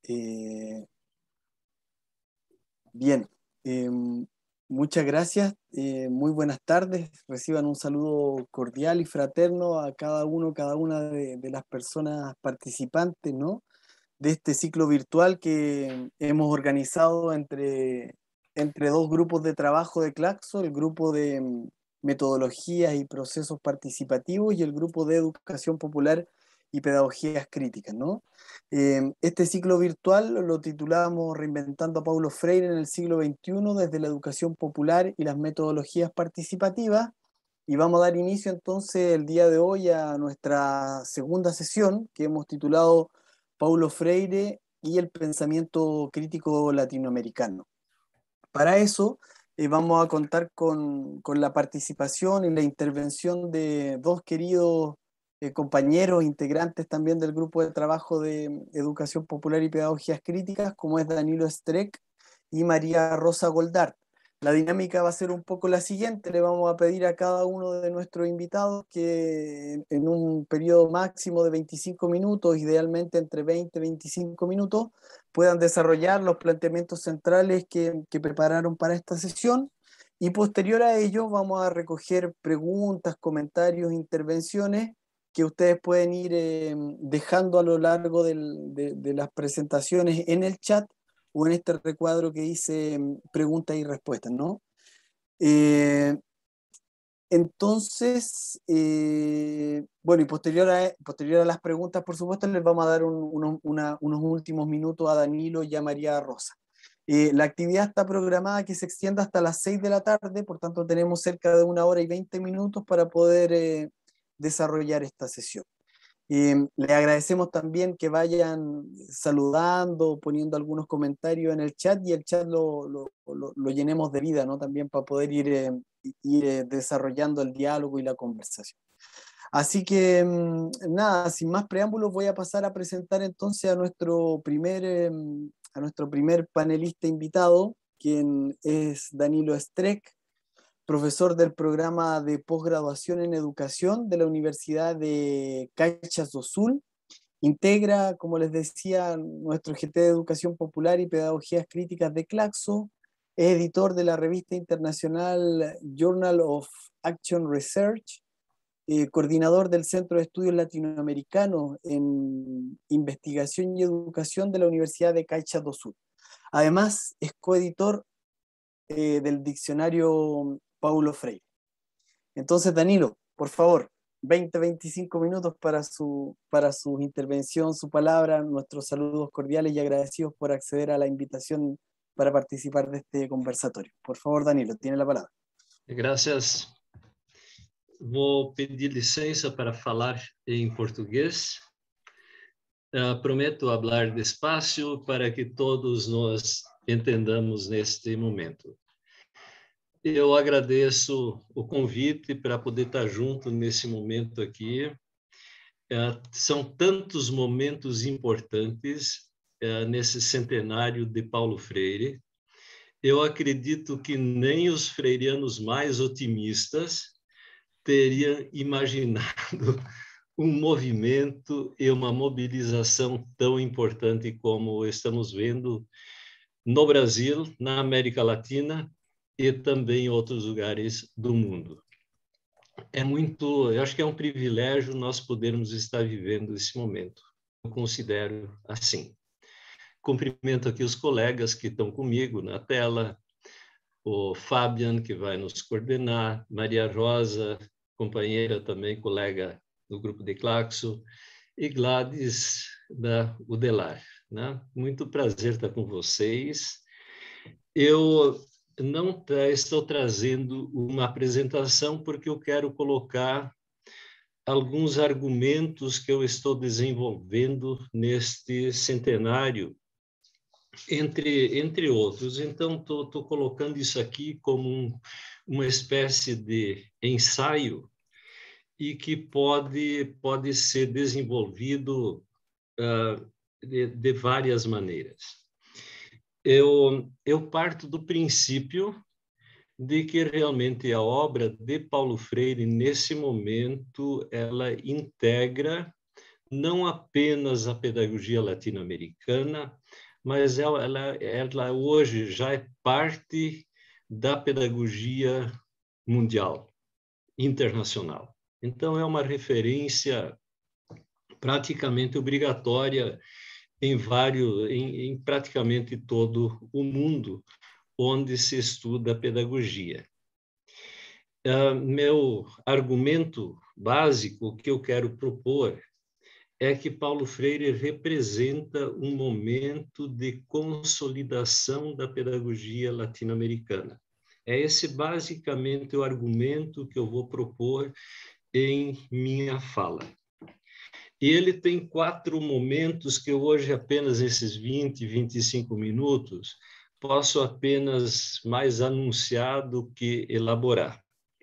Eh, bien, eh, muchas gracias, muy buenas tardes. Reciban un saludo cordial y fraterno a cada uno, cada una de las personas participantes, ¿no? De este ciclo virtual que hemos organizado entre dos grupos de trabajo de Claxo, el grupo de metodologías y procesos participativos y el grupo de educación popular y pedagogías críticas, ¿no? Este ciclo virtual lo titulamos Reinventando a Paulo Freire en el siglo XXI desde la educación popular y las metodologías participativas, y vamos a dar inicio entonces el día de hoy a nuestra segunda sesión que hemos titulado Paulo Freire y el pensamiento crítico latinoamericano. Para eso vamos a contar con la participación y la intervención de dos queridos compañeros, integrantes también del grupo de trabajo de Educación Popular y Pedagogías Críticas, como es Danilo Streck y María Rosa Goldart. La dinámica va a ser un poco la siguiente: le vamos a pedir a cada uno de nuestros invitados que en un periodo máximo de 25 minutos, idealmente entre 20 y 25 minutos, puedan desarrollar los planteamientos centrales que prepararon para esta sesión, y posterior a ello vamos a recoger preguntas, comentarios, intervenciones que ustedes pueden ir dejando a lo largo de las presentaciones en el chat o en este recuadro que dice preguntas y respuestas, ¿no? Entonces, bueno, y posterior a las preguntas, por supuesto, les vamos a dar unos últimos minutos a Danilo y a María Rosa. La actividad está programada que se extienda hasta las 6 de la tarde, por tanto tenemos cerca de 1 hora y 20 minutos para poder desarrollar esta sesión. Le agradecemos también que vayan saludando, poniendo algunos comentarios en el chat, y el chat lo llenemos de vida, ¿no? También para poder ir desarrollando el diálogo y la conversación. Así que nada, sin más preámbulos, voy a pasar a presentar entonces a nuestro primer panelista invitado, quien es Danilo Streck, profesor del programa de posgraduación en educación de la Universidad de Caxias do Sul. Integra, como les decía, nuestro GT de Educación Popular y Pedagogías Críticas de Claxo. Es editor de la revista internacional Journal of Action Research, coordinador del Centro de Estudios Latinoamericanos en Investigación y Educación de la Universidad de Caxias do Sul. Además, es coeditor del diccionario Paulo Freire. Entonces, Danilo, por favor, 20-25 minutos para su intervención, su palabra, nuestros saludos cordiales y agradecidos por acceder a la invitación para participar de este conversatorio. Por favor, Danilo, tiene la palabra. Gracias. Vou pedir licença para falar em português. Prometo falar despacio para que todos nós entendamos neste momento. Eu agradeço o convite para poder estar junto nesse momento aqui. São tantos momentos importantes nesse centenário de Paulo Freire. Eu acredito que nem os freirianos mais otimistas teriam imaginado um movimento e uma mobilização tão importante como estamos vendo no Brasil, na América Latina e também em outros lugares do mundo. Eu acho que é um privilégio nós podermos estar vivendo esse momento. Eu considero assim. Cumprimento aqui os colegas que estão comigo na tela, o Fabian, que vai nos coordenar, Maria Rosa, companheira também, colega do grupo de Claxo, e Gladys da Udelar, né? Muito prazer estar com vocês. Eu não estou trazendo uma apresentação porque eu quero colocar alguns argumentos que eu estou desenvolvendo neste centenário, entre outros. Então, estou colocando isso aqui como uma espécie de ensaio e que pode ser desenvolvido de várias maneiras. Eu parto do princípio de que realmente a obra de Paulo Freire, nesse momento, ela integra não apenas a pedagogia latino-americana, mas ela hoje já é parte da pedagogia mundial, internacional. Então, é uma referência praticamente obrigatória em praticamente todo o mundo onde se estuda pedagogia. Meu argumento básico que eu quero propor é que Paulo Freire representa um momento de consolidação da pedagogia latino-americana. É esse basicamente o argumento que eu vou propor em minha fala. E ele tem 4 momentos que eu hoje, apenas nesses 20, 25 minutos, posso apenas mais anunciar do que elaborar.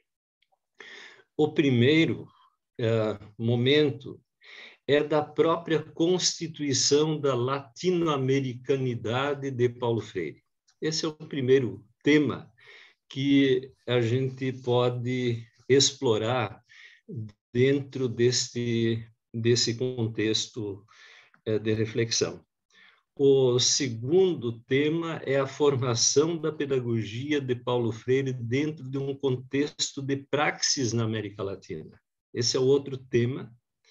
O primeiro momento é da própria constituição da latino-americanidade de Paulo Freire. Esse é o primeiro tema que a gente pode explorar dentro desse contexto de reflexão. O segundo tema é a formação da pedagogia de Paulo Freire dentro de um contexto de praxis na América Latina. Esse é o outro tema.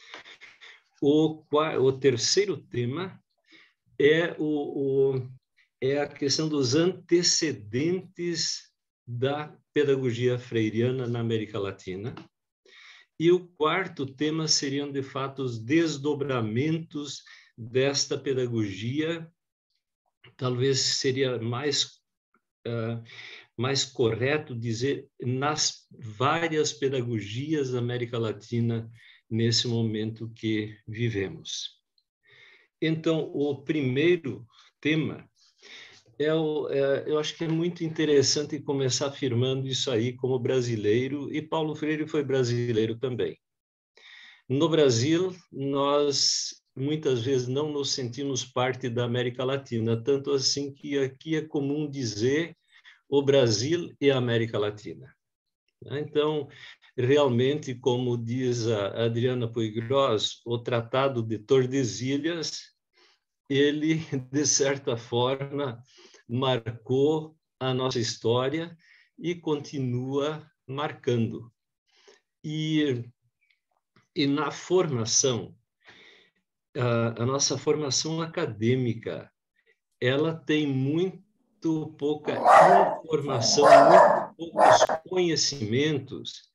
O terceiro tema é, é a questão dos antecedentes da pedagogia freiriana na América Latina. E o quarto tema seriam, de fato, os desdobramentos desta pedagogia. Talvez seria mais correto dizer nas várias pedagogias da América Latina nesse momento que vivemos. Então, o primeiro tema eu acho que é muito interessante começar afirmando isso aí como brasileiro, e Paulo Freire foi brasileiro também. No Brasil, nós muitas vezes não nos sentimos parte da América Latina, tanto assim que aqui é comum dizer o Brasil e a América Latina. Então, realmente, como diz a Adriana Puigros, o Tratado de Tordesilhas, ele, de certa forma, marcou a nossa história e continua marcando. E na formação, a nossa formação acadêmica, ela tem muito pouca informação, muito poucos conhecimentos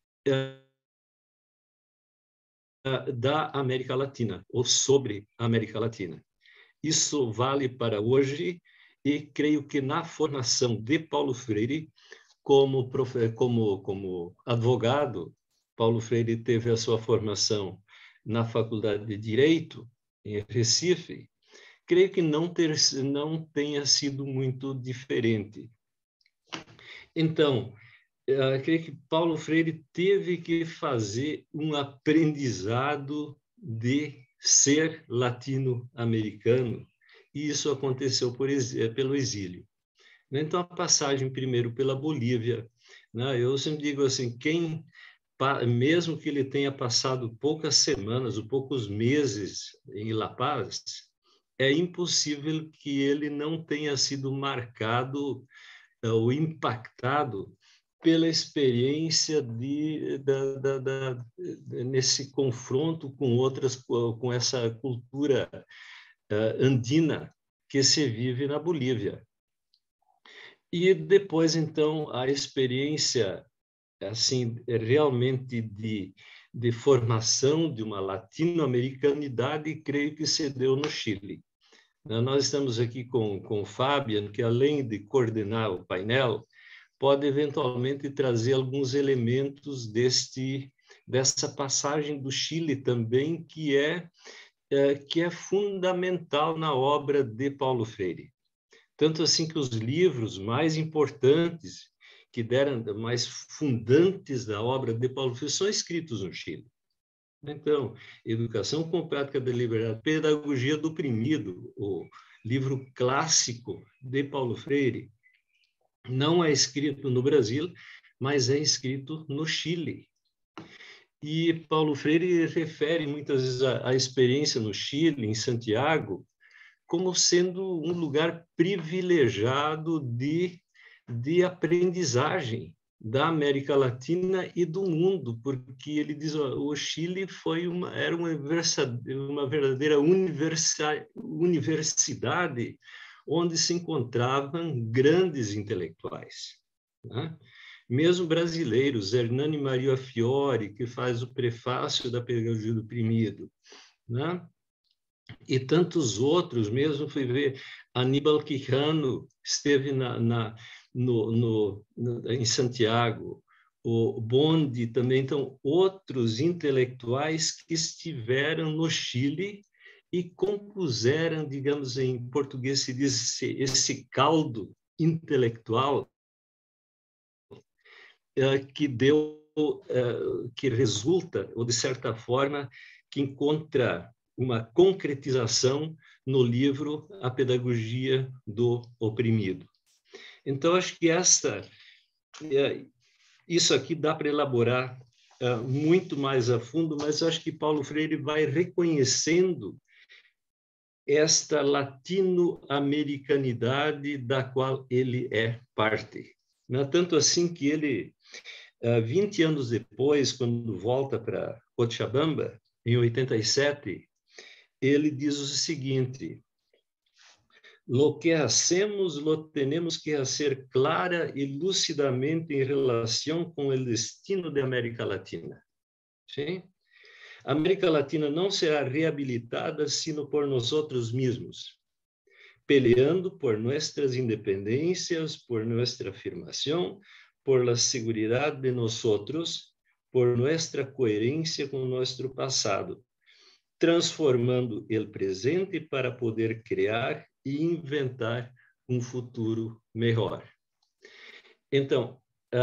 da América Latina, ou sobre a América Latina. Isso vale para hoje, e creio que na formação de Paulo Freire, como advogado, Paulo Freire teve a sua formação na Faculdade de Direito, em Recife, creio que não tenha sido muito diferente. Então, creio que Paulo Freire teve que fazer um aprendizado de ser latino-americano, e isso aconteceu pelo exílio. Então, a passagem primeiro pela Bolívia, né? Eu sempre digo assim, mesmo que ele tenha passado poucas semanas ou poucos meses em La Paz, é impossível que ele não tenha sido marcado ou impactado pela experiência nesse confronto com essa cultura andina que se vive na Bolívia. E depois, então, a experiência assim realmente de formação de uma latino-americanidade, creio que se deu no Chile. Nós estamos aqui com o Fabian, que além de coordenar o painel, pode eventualmente trazer alguns elementos dessa passagem do Chile também, que é fundamental na obra de Paulo Freire. Tanto assim que os livros mais importantes, que deram mais fundantes da obra de Paulo Freire, são escritos no Chile. Então, Educação com Prática Deliberada, Pedagogia do Oprimido, o livro clássico de Paulo Freire, não é escrito no Brasil, mas é escrito no Chile. E Paulo Freire refere muitas vezes a experiência no Chile, em Santiago, como sendo um lugar privilegiado de aprendizagem da América Latina e do mundo, porque ele diz ó, o Chile era uma verdadeira universidade onde se encontravam grandes intelectuais, né? Mesmo brasileiros, Hernani Maria Fiore, que faz o prefácio da Pedagogia do Oprimido, né? E tantos outros, mesmo fui ver Aníbal Quijano, esteve em Santiago, o Bondi também, então, outros intelectuais que estiveram no Chile e compuseram, digamos, em português se diz, esse caldo intelectual que que resulta, ou de certa forma, que encontra uma concretização no livro A Pedagogia do Oprimido. Então, acho que isso aqui dá para elaborar muito mais a fundo, mas acho que Paulo Freire vai reconhecendo esta latino-americanidade da qual ele é parte. Tanto assim que ele, 20 anos depois, quando volta para Cochabamba, em 87, ele diz o seguinte: lo que hacemos lo tenemos que hacer clara y lúcidamente en relación con el destino de América Latina. ¿Sí? América Latina não será reabilitada sino por nosotros mismos, peleando por nuestras independencias, por nuestra afirmación, por la seguridad de nosotros, por nuestra coherencia con nuestro pasado, transformando o presente para poder criar e inventar um futuro melhor. Então,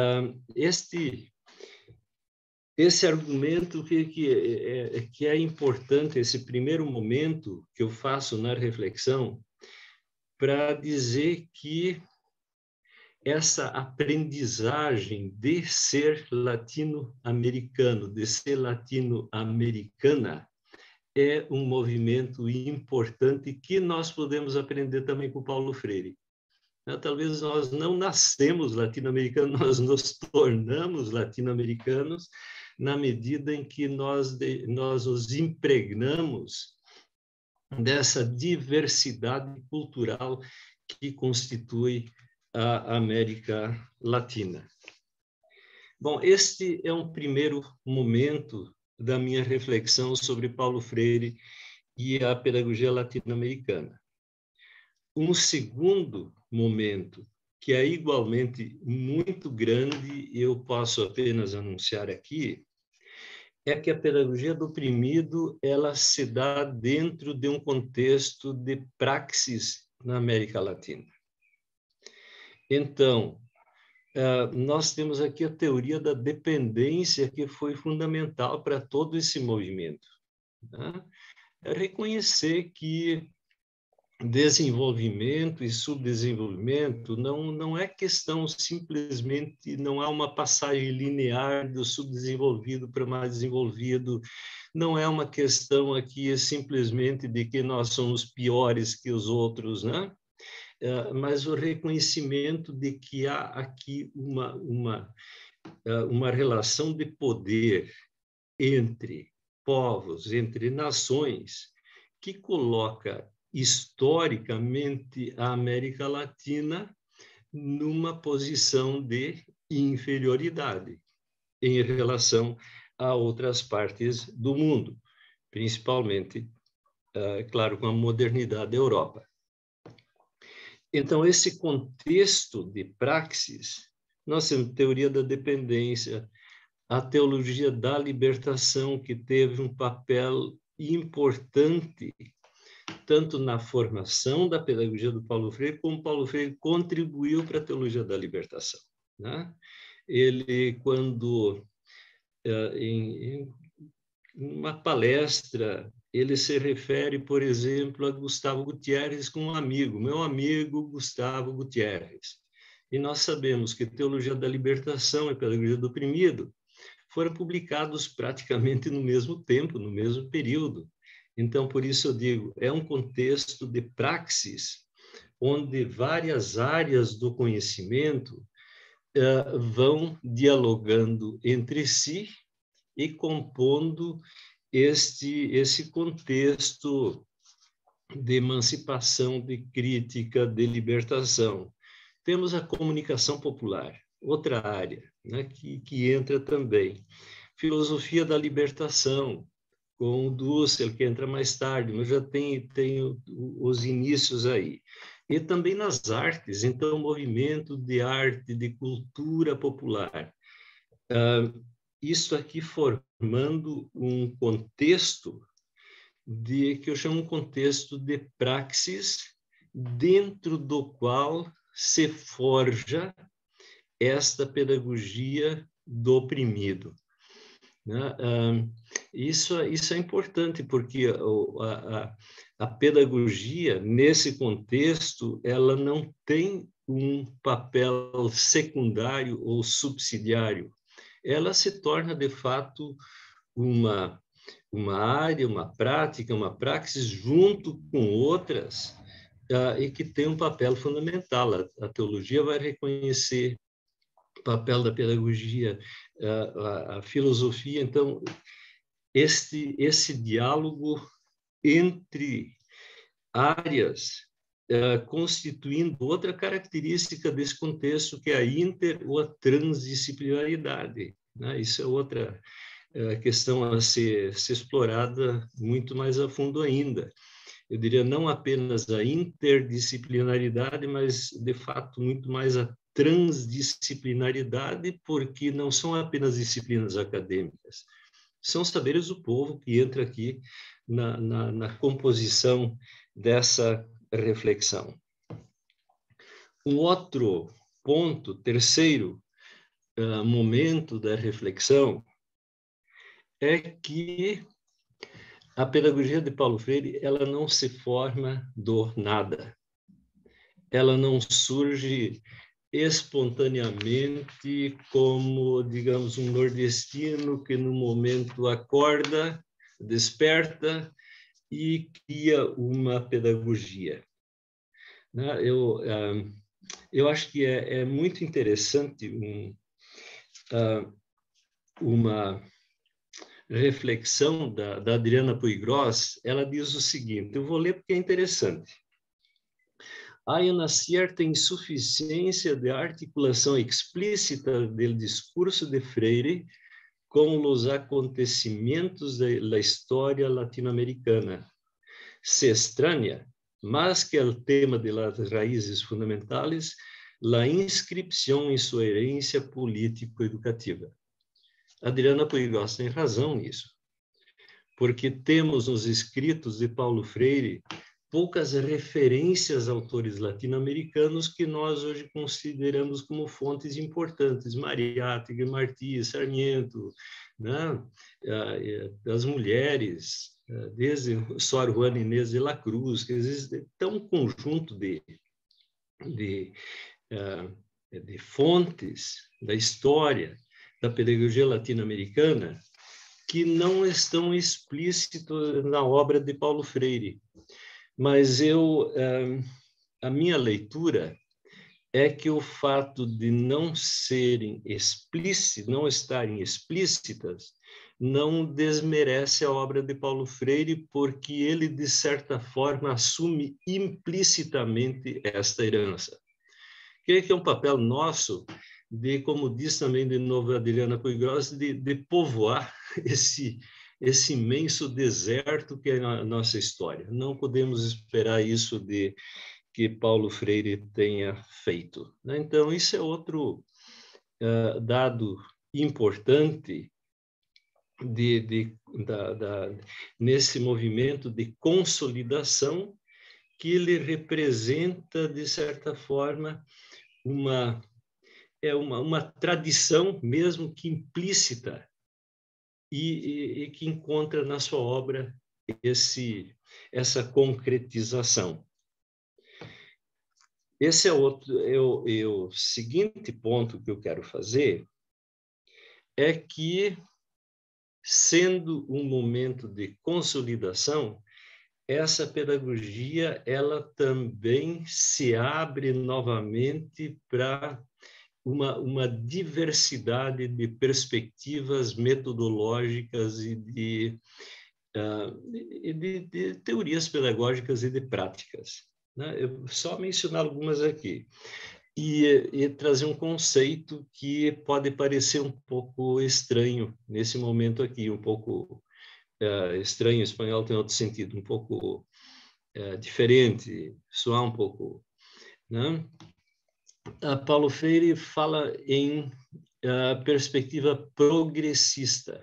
esse argumento que é importante, esse primeiro momento que eu faço na reflexão, para dizer que essa aprendizagem de ser latino-americano, de ser latino-americana, é um movimento importante que nós podemos aprender também com Paulo Freire. Talvez nós não nascemos latino-americanos, nós nos tornamos latino-americanos na medida em que nós nos impregnamos dessa diversidade cultural que constitui a América Latina. Bom, este é um primeiro momento da minha reflexão sobre Paulo Freire e a pedagogia latino-americana. Um segundo momento, que é igualmente muito grande, e eu posso apenas anunciar aqui, é que a pedagogia do oprimido ela se dá dentro de um contexto de praxis na América Latina. Então, nós temos aqui a teoria da dependência, que foi fundamental para todo esse movimento, né? É reconhecer que desenvolvimento e subdesenvolvimento não é questão simplesmente, não há uma passagem linear do subdesenvolvido para mais desenvolvido, não é uma questão aqui simplesmente de que nós somos piores que os outros, né? Mas o reconhecimento de que há aqui uma relação de poder entre povos, entre nações, que coloca historicamente a América Latina numa posição de inferioridade em relação a outras partes do mundo, principalmente, claro, com a modernidade da Europa. Então, esse contexto de praxis, nós temos a teoria da dependência, a teologia da libertação, que teve um papel importante tanto na formação da pedagogia do Paulo Freire, como Paulo Freire contribuiu para a teologia da libertação, né? Ele, quando, em uma palestra, ele se refere, por exemplo, a Gustavo Gutierrez como um amigo, meu amigo Gustavo Gutierrez. E nós sabemos que teologia da libertação e pedagogia do oprimido foram publicados praticamente no mesmo tempo, no mesmo período. Então, por isso eu digo, é um contexto de praxis, onde várias áreas do conhecimento vão dialogando entre si e compondo esse contexto de emancipação, de crítica, de libertação. Temos a comunicação popular, outra área, né, que entra também. Filosofia da libertação, com o Dussel, que entra mais tarde, mas já tem os inícios aí. E também nas artes, então, movimento de arte, de cultura popular. Isso aqui formando um contexto que eu chamo um contexto de praxis, dentro do qual se forja esta pedagogia do oprimido. Né? Isso é importante, porque a pedagogia, nesse contexto, ela não tem um papel secundário ou subsidiário. Ela se torna, de fato, uma área, uma prática, uma praxis, junto com outras, e que tem um papel fundamental. A teologia vai reconhecer o papel da pedagogia, a filosofia. Então, esse diálogo entre áreas, constituindo outra característica desse contexto, que é a inter ou a transdisciplinaridade. Né? Isso é outra questão a ser explorada muito mais a fundo ainda. Eu diria não apenas a interdisciplinaridade, mas, de fato, muito mais a transdisciplinaridade, porque não são apenas disciplinas acadêmicas, são saberes do povo que entra aqui na composição dessa reflexão. Um outro ponto, terceiro momento da reflexão, é que a pedagogia de Paulo Freire, ela não se forma do nada. Ela não surge espontaneamente como, digamos, um nordestino que no momento acorda, desperta e cria uma pedagogia. Eu acho que é muito interessante uma reflexão da Adriana Puigros. Ela diz o seguinte, eu vou ler porque é interessante. Há uma certa insuficiência de articulação explícita do discurso de Freire com os acontecimentos da história latino-americana. Se extraña, más que el tema de las raíces fundamentales, la inscripción en sua herência político-educativa. Adriana Puigros tem razão nisso, porque temos nos escritos de Paulo Freire poucas referências a autores latino-americanos que nós hoje consideramos como fontes importantes, Mariátegui, Martí, Sarmiento, né? As mulheres, desde Sor Juana Inês de la Cruz, que existe um conjunto de fontes da história da pedagogia latino-americana que não estão explícitos na obra de Paulo Freire. Mas a minha leitura é que o fato de não serem explícitas, não estarem explícitas, não desmerece a obra de Paulo Freire, porque ele, de certa forma, assume implicitamente esta herança. Creio que é um papel nosso de, como diz também de novo a Adriana Puigros, de povoar esse imenso deserto que é a nossa história. Não podemos esperar isso de que Paulo Freire tenha feito. Então, isso é outro dado importante nesse movimento de consolidação que ele representa, de certa forma, uma tradição, mesmo que implícita, e que encontra na sua obra essa concretização. Esse é o seguinte ponto que eu quero fazer, é que, sendo um momento de consolidação, essa pedagogia ela também se abre novamente para uma diversidade de perspectivas metodológicas e de teorias pedagógicas e de práticas, né? Eu só mencionar algumas aqui. E trazer um conceito que pode parecer um pouco estranho nesse momento aqui, um pouco estranho, em espanhol tem outro sentido, um pouco diferente, soar um pouco, né? Paulo Freire fala em perspectiva progressista.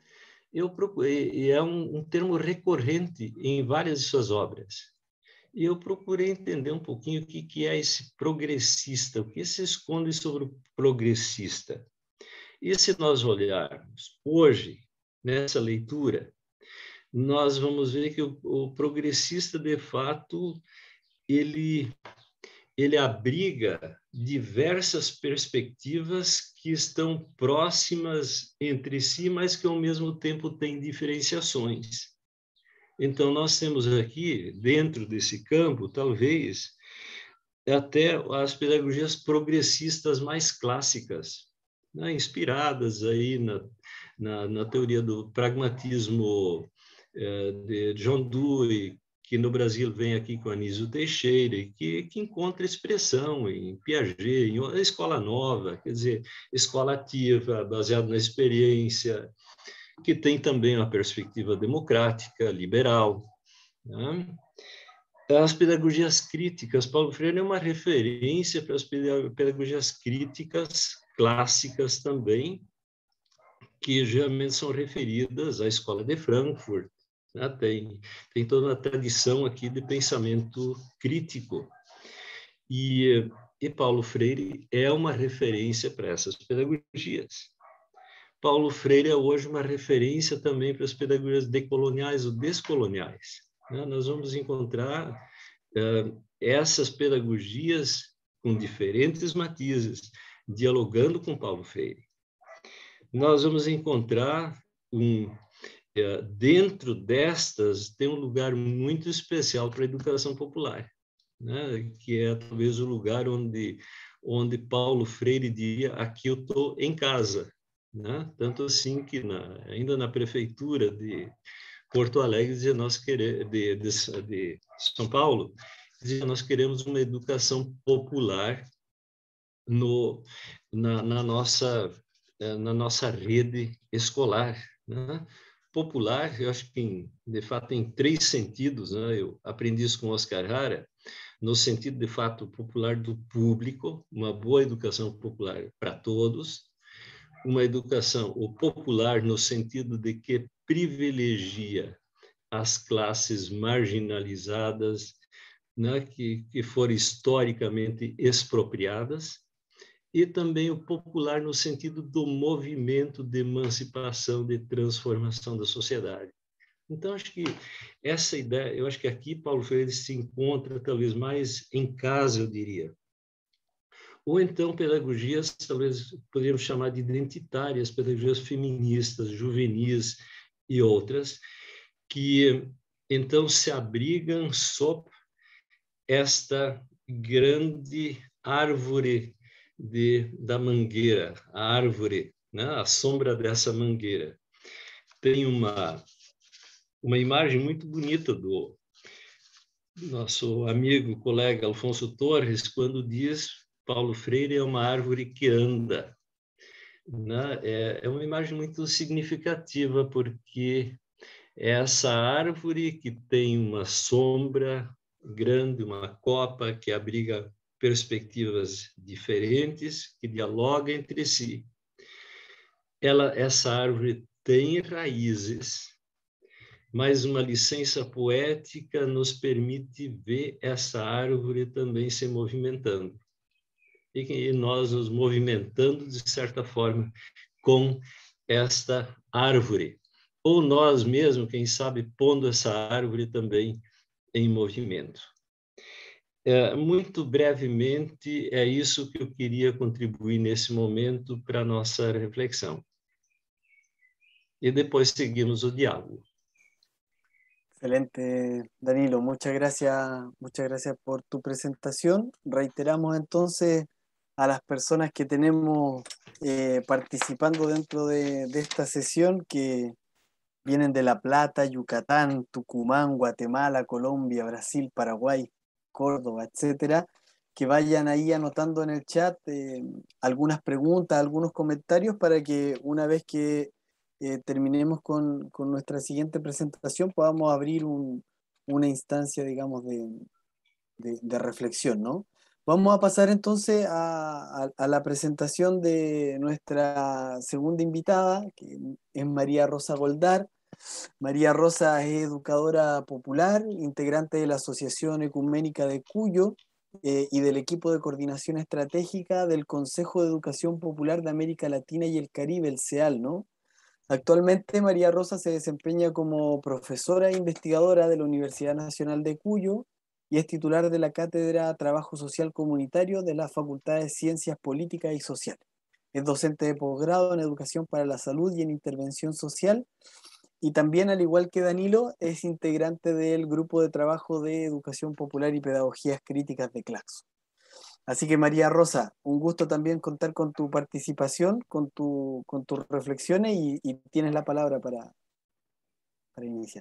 E é um termo recorrente em várias de suas obras. E eu procurei entender um pouquinho o que é esse progressista, o que se esconde sobre o progressista. E se nós olharmos hoje, nessa leitura, nós vamos ver que o progressista, de fato, ele abriga diversas perspectivas que estão próximas entre si, mas que, ao mesmo tempo, têm diferenciações. Então, nós temos aqui, dentro desse campo, talvez, até as pedagogias progressistas mais clássicas, né? Inspiradas aí na teoria do pragmatismo de John Dewey, que no Brasil vem aqui com Anísio Teixeira, e que encontra expressão em Piaget, em escola nova, quer dizer, escola ativa, baseada na experiência, que tem também uma perspectiva democrática, liberal, né? As pedagogias críticas, Paulo Freire é uma referência para as pedagogias críticas clássicas também, que geralmente são referidas à Escola de Frankfurt, né? Tem toda uma tradição aqui de pensamento crítico. E Paulo Freire é uma referência para essas pedagogias. Paulo Freire é hoje uma referência também para as pedagogias decoloniais ou descoloniais, né? Nós vamos encontrar essas pedagogias com diferentes matizes, dialogando com Paulo Freire. Nós vamos encontrar dentro destas, tem um lugar muito especial para a educação popular, né? Que é talvez o lugar onde Paulo Freire diria: aqui eu estou em casa, né? Tanto assim que ainda na prefeitura de Porto Alegre dizia: nós queremos, de São Paulo, dizia: nós queremos uma educação popular na nossa rede escolar, né? Popular, eu acho que, de fato, tem três sentidos, né? Eu aprendi isso com Oscar Hara, no sentido, de fato, popular do público, uma boa educação popular para todos, uma educação popular no sentido de que privilegia as classes marginalizadas, né? que foram historicamente expropriadas, e também o popular no sentido do movimento de emancipação, de transformação da sociedade. Então, acho que essa ideia, eu acho que aqui Paulo Freire se encontra talvez mais em casa, eu diria. Ou então pedagogias, talvez poderíamos chamar de identitárias, pedagogias feministas, juvenis e outras, que então se abrigam sob esta grande árvore da mangueira, a árvore, né? A sombra dessa mangueira. Tem uma imagem muito bonita do nosso amigo, colega Alfonso Torres, quando diz: Paulo Freire é uma árvore que anda, né? É uma imagem muito significativa, porque é essa árvore que tem uma sombra grande, uma copa que abriga perspectivas diferentes, que dialogam entre si. Essa árvore tem raízes, mas uma licença poética nos permite ver essa árvore também se movimentando. E nós nos movimentando, de certa forma, com esta árvore. Ou nós mesmos, quem sabe, pondo essa árvore também em movimento. Muito brevemente, é isso que eu queria contribuir nesse momento para a nossa reflexão. e depois seguimos o diálogo. Excelente, Danilo. Muchas gracias por tu presentación. Reiteramos entonces a las personas que tenemos participando dentro de esta sesión que vienen de La Plata, Yucatán, Tucumán, Guatemala, Colombia, Brasil, Paraguay, Córdoba, etcétera, que vayan ahí anotando en el chat algunas preguntas, algunos comentarios para que una vez que terminemos con nuestra siguiente presentación podamos abrir una instancia, digamos, de reflexión, ¿no? Vamos a pasar entonces a la presentación de nuestra segunda invitada, que es María Rosa Goldar. María Rosa es educadora popular, integrante de la Asociación Ecuménica de Cuyo y del equipo de coordinación estratégica del Consejo de Educación Popular de América Latina y el Caribe, el CEAL, ¿no? Actualmente María Rosa se desempeña como profesora e investigadora de la Universidad Nacional de Cuyo y es titular de la Cátedra Trabajo Social Comunitario de la Facultad de Ciencias Políticas y Sociales. Es docente de posgrado en Educación para la Salud y en Intervención Social y también, al igual que Danilo, es integrante del Grupo de Trabajo de Educación Popular y Pedagogías Críticas de Claxo. Así que María Rosa, un gusto también contar con tu participación, con tus reflexiones y tienes la palabra para iniciar.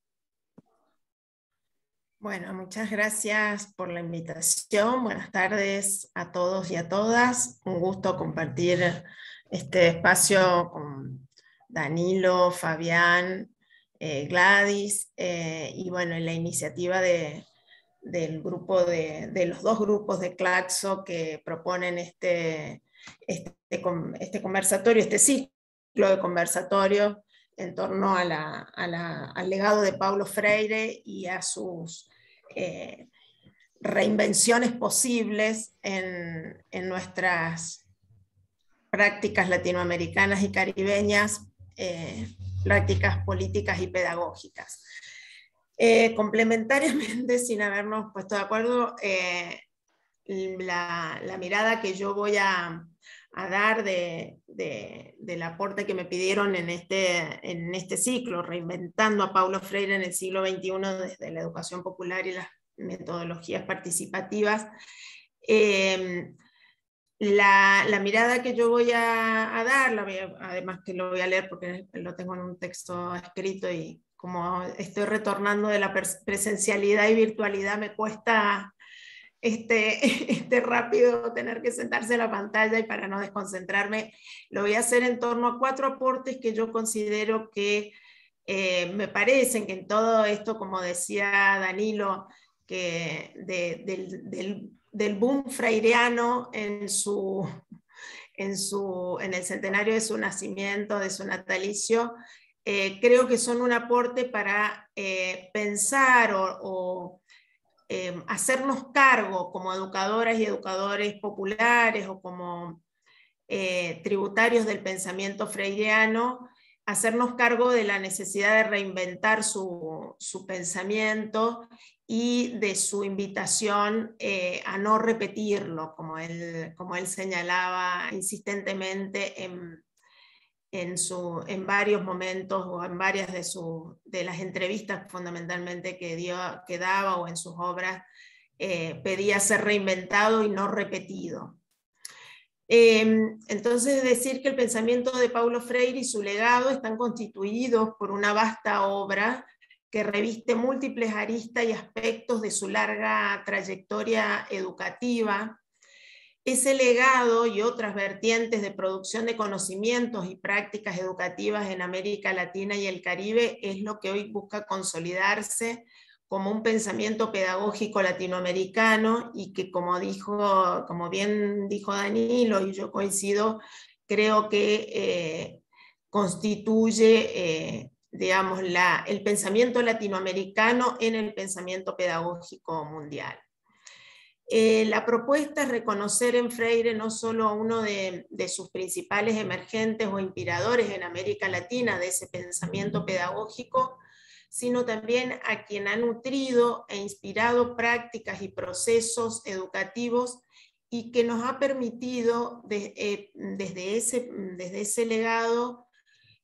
Bueno, muchas gracias por la invitación. Buenas tardes a todos y a todas. Un gusto compartir este espacio con Danilo, Fabián, Gladys, y bueno, en la iniciativa del grupo de los dos grupos de Claxo que proponen este conversatorio, este ciclo de conversatorio en torno al legado de Paulo Freire y a sus reinvenciones posibles en nuestras prácticas latinoamericanas y caribeñas, prácticas políticas y pedagógicas. Complementariamente, sin habernos puesto de acuerdo, la mirada que yo voy a dar del aporte que me pidieron en este ciclo, reinventando a Paulo Freire en el siglo XXI desde la educación popular y las metodologías participativas. La mirada que yo voy a dar, además que lo voy a leer porque lo tengo en un texto escrito y como estoy retornando de la presencialidad y virtualidad, me cuesta rápido tener que sentarse en la pantalla, y para no desconcentrarme, lo voy a hacer en torno a 4 aportes que yo considero que me parecen que en todo esto, como decía Danilo, que del boom freireano en el centenario de su nacimiento, de su natalicio, creo que son un aporte para pensar o hacernos cargo como educadoras y educadores populares o como tributarios del pensamiento freireano, hacernos cargo de la necesidad de reinventar su pensamiento y de su invitación a no repetirlo, como él señalaba insistentemente en varios momentos o en varias de las entrevistas fundamentalmente que daba o en sus obras, pedía ser reinventado y no repetido. Entonces, decir que el pensamiento de Paulo Freire y su legado están constituidos por una vasta obra que reviste múltiples aristas y aspectos de su larga trayectoria educativa. Ese legado y otras vertientes de producción de conocimientos y prácticas educativas en América Latina y el Caribe es lo que hoy busca consolidarse como un pensamiento pedagógico latinoamericano y que, como bien dijo Danilo, y yo coincido, creo que constituye digamos, el pensamiento latinoamericano en el pensamiento pedagógico mundial. La propuesta es reconocer en Freire no solo a uno de sus principales emergentes o inspiradores en América Latina de ese pensamiento pedagógico, sino también a quien ha nutrido e inspirado prácticas y procesos educativos y que nos ha permitido desde ese legado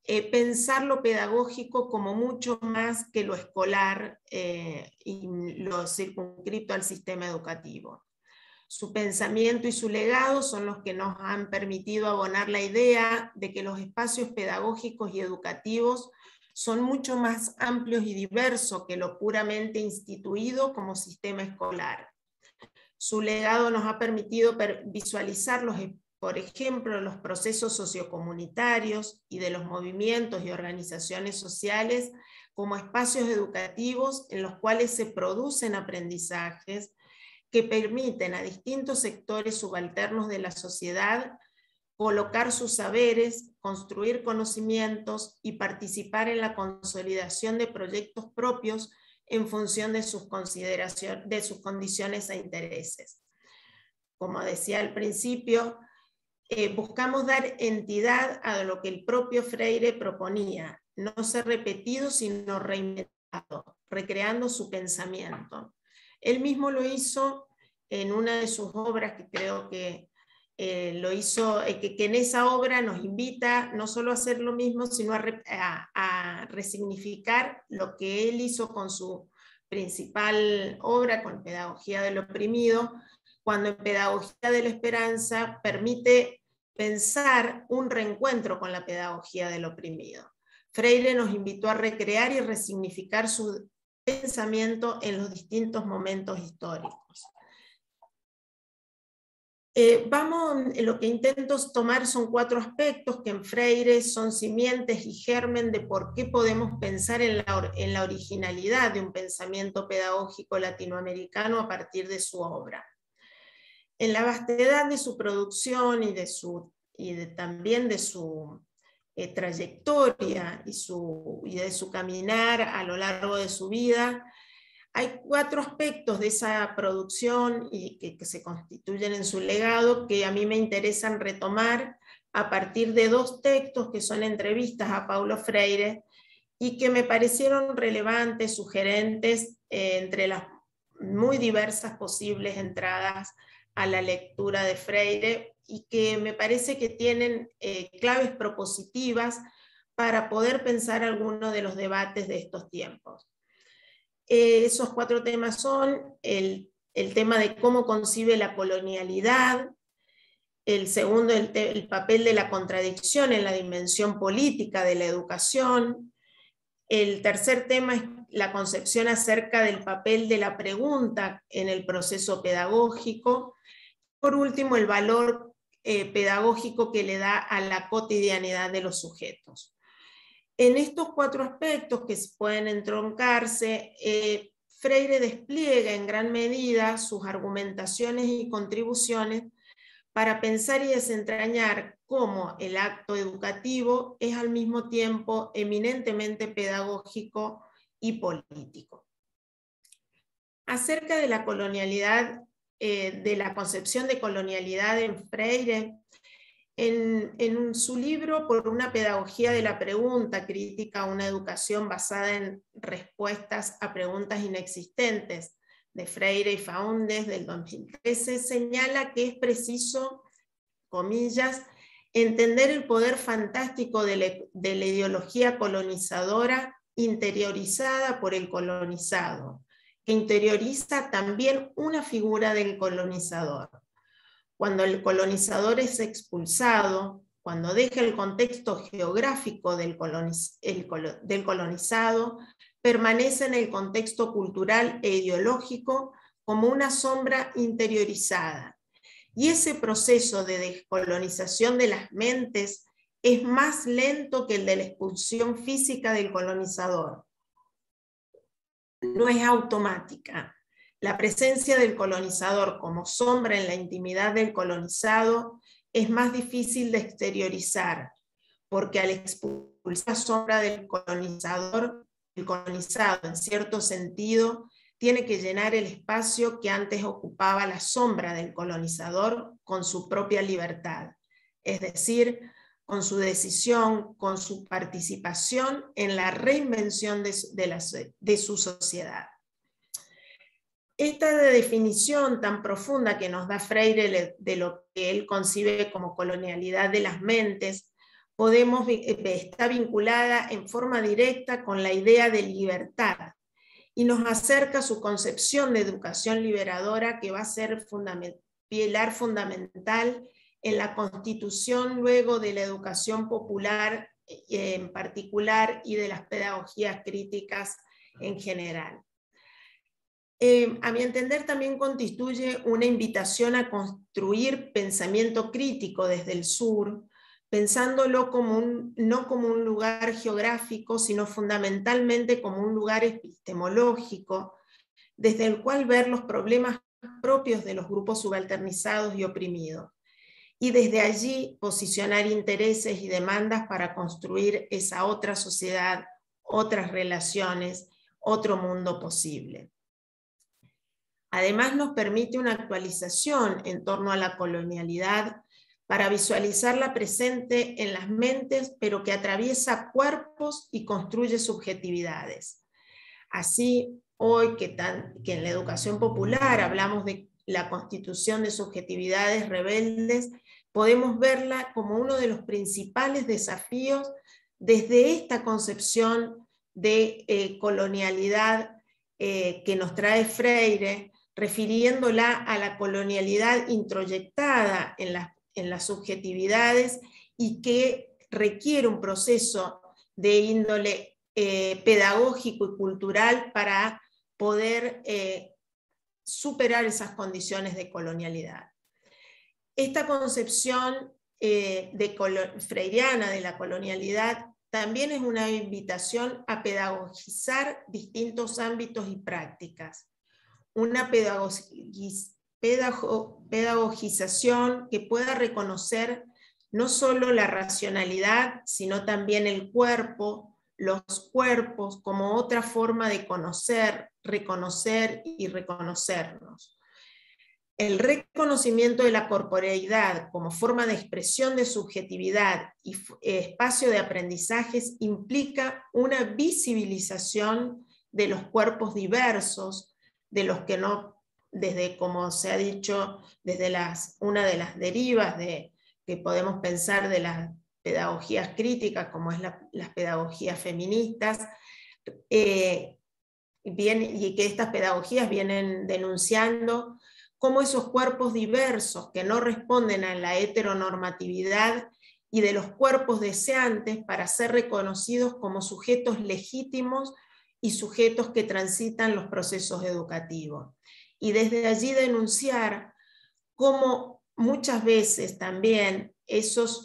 pensar lo pedagógico como mucho más que lo escolar y lo circunscrito al sistema educativo. Su pensamiento y su legado son los que nos han permitido abonar la idea de que los espacios pedagógicos y educativos son mucho más amplios y diversos que lo puramente instituido como sistema escolar. Su legado nos ha permitido visualizar, por ejemplo, los procesos sociocomunitarios y de los movimientos y organizaciones sociales como espacios educativos en los cuales se producen aprendizajes que permiten a distintos sectores subalternos de la sociedad colocar sus saberes, construir conocimientos y participar en la consolidación de proyectos propios en función de sus condiciones e intereses. Como decía al principio, buscamos dar entidad a lo que el propio Freire proponía, no ser repetido sino reinventado, recreando su pensamiento. Él mismo lo hizo en una de sus obras, que creo que lo hizo, que en esa obra nos invita no solo a hacer lo mismo, sino a resignificar lo que él hizo con su principal obra, con Pedagogía del Oprimido, cuando en Pedagogía de la Esperanza permite pensar un reencuentro con la pedagogía del oprimido. Freire nos invitó a recrear y resignificar su pensamiento en los distintos momentos históricos. Lo que intento tomar son 4 aspectos que en Freire son simientes y germen de por qué podemos pensar en la originalidad de un pensamiento pedagógico latinoamericano a partir de su obra. En la vastedad de su producción y también de su trayectoria y de su caminar a lo largo de su vida, hay 4 aspectos de esa producción y que se constituyen en su legado que a mí me interesan retomar a partir de 2 textos que son entrevistas a Paulo Freire y que me parecieron relevantes, sugerentes, entre las muy diversas posibles entradas a la lectura de Freire y que me parece que tienen claves propositivas para poder pensar algunos de los debates de estos tiempos. Esos 4 temas son el tema de cómo concibe la colonialidad, el segundo, el papel de la contradicción en la dimensión política de la educación, el tercer tema es la concepción acerca del papel de la pregunta en el proceso pedagógico, por último el valor pedagógico que le da a la cotidianidad de los sujetos. En estos 4 aspectos que pueden entroncarse, Freire despliega en gran medida sus argumentaciones y contribuciones para pensar y desentrañar cómo el acto educativo es al mismo tiempo eminentemente pedagógico y político. Acerca de la colonialidad, de la concepción de colonialidad en Freire, en su libro Por una pedagogía de la pregunta, crítica a una educación basada en respuestas a preguntas inexistentes, de Freire y Faúndez del 2013, señala que es preciso, comillas, entender el poder fantástico de la ideología colonizadora interiorizada por el colonizado, que interioriza también una figura del colonizador. Cuando el colonizador es expulsado, cuando deja el contexto geográfico del colonizado, permanece en el contexto cultural e ideológico como una sombra interiorizada. Y ese proceso de descolonización de las mentes es más lento que el de la expulsión física del colonizador. No es automática. La presencia del colonizador como sombra en la intimidad del colonizado es más difícil de exteriorizar, porque al expulsar la sombra del colonizador, el colonizado, en cierto sentido, tiene que llenar el espacio que antes ocupaba la sombra del colonizador con su propia libertad, es decir, con su decisión, con su participación en la reinvención de su sociedad. Esta definición tan profunda que nos da Freire de lo que él concibe como colonialidad de las mentes está vinculada en forma directa con la idea de libertad y nos acerca a su concepción de educación liberadora, que va a ser pilar fundamental en la constitución luego de la educación popular en particular y de las pedagogías críticas en general. A mi entender también constituye una invitación a construir pensamiento crítico desde el sur, pensándolo no como un lugar geográfico, sino fundamentalmente como un lugar epistemológico, desde el cual ver los problemas propios de los grupos subalternizados y oprimidos, y desde allí posicionar intereses y demandas para construir esa otra sociedad, otras relaciones, otro mundo posible. Además, nos permite una actualización en torno a la colonialidad para visualizarla presente en las mentes, pero que atraviesa cuerpos y construye subjetividades. Así, hoy que en la educación popular hablamos de la constitución de subjetividades rebeldes, podemos verla como uno de los principales desafíos desde esta concepción de colonialidad que nos trae Freire, refiriéndola a la colonialidad introyectada en las subjetividades y que requiere un proceso de índole pedagógico y cultural para poder superar esas condiciones de colonialidad. Esta concepción freiriana de la colonialidad también es una invitación a pedagogizar distintos ámbitos y prácticas. Una pedagogización que pueda reconocer no solo la racionalidad, sino también el cuerpo, los cuerpos como otra forma de conocer, reconocer y reconocernos. El reconocimiento de la corporeidad como forma de expresión de subjetividad y espacio de aprendizajes implica una visibilización de los cuerpos diversos, de los que no, desde, como se ha dicho, desde una de las derivas que podemos pensar de las pedagogías críticas, como es las pedagogías feministas, y que estas pedagogías vienen denunciando cómo esos cuerpos diversos que no responden a la heteronormatividad y de los cuerpos deseantes para ser reconocidos como sujetos legítimos y sujetos que transitan los procesos educativos. Y desde allí denunciar cómo muchas veces también esos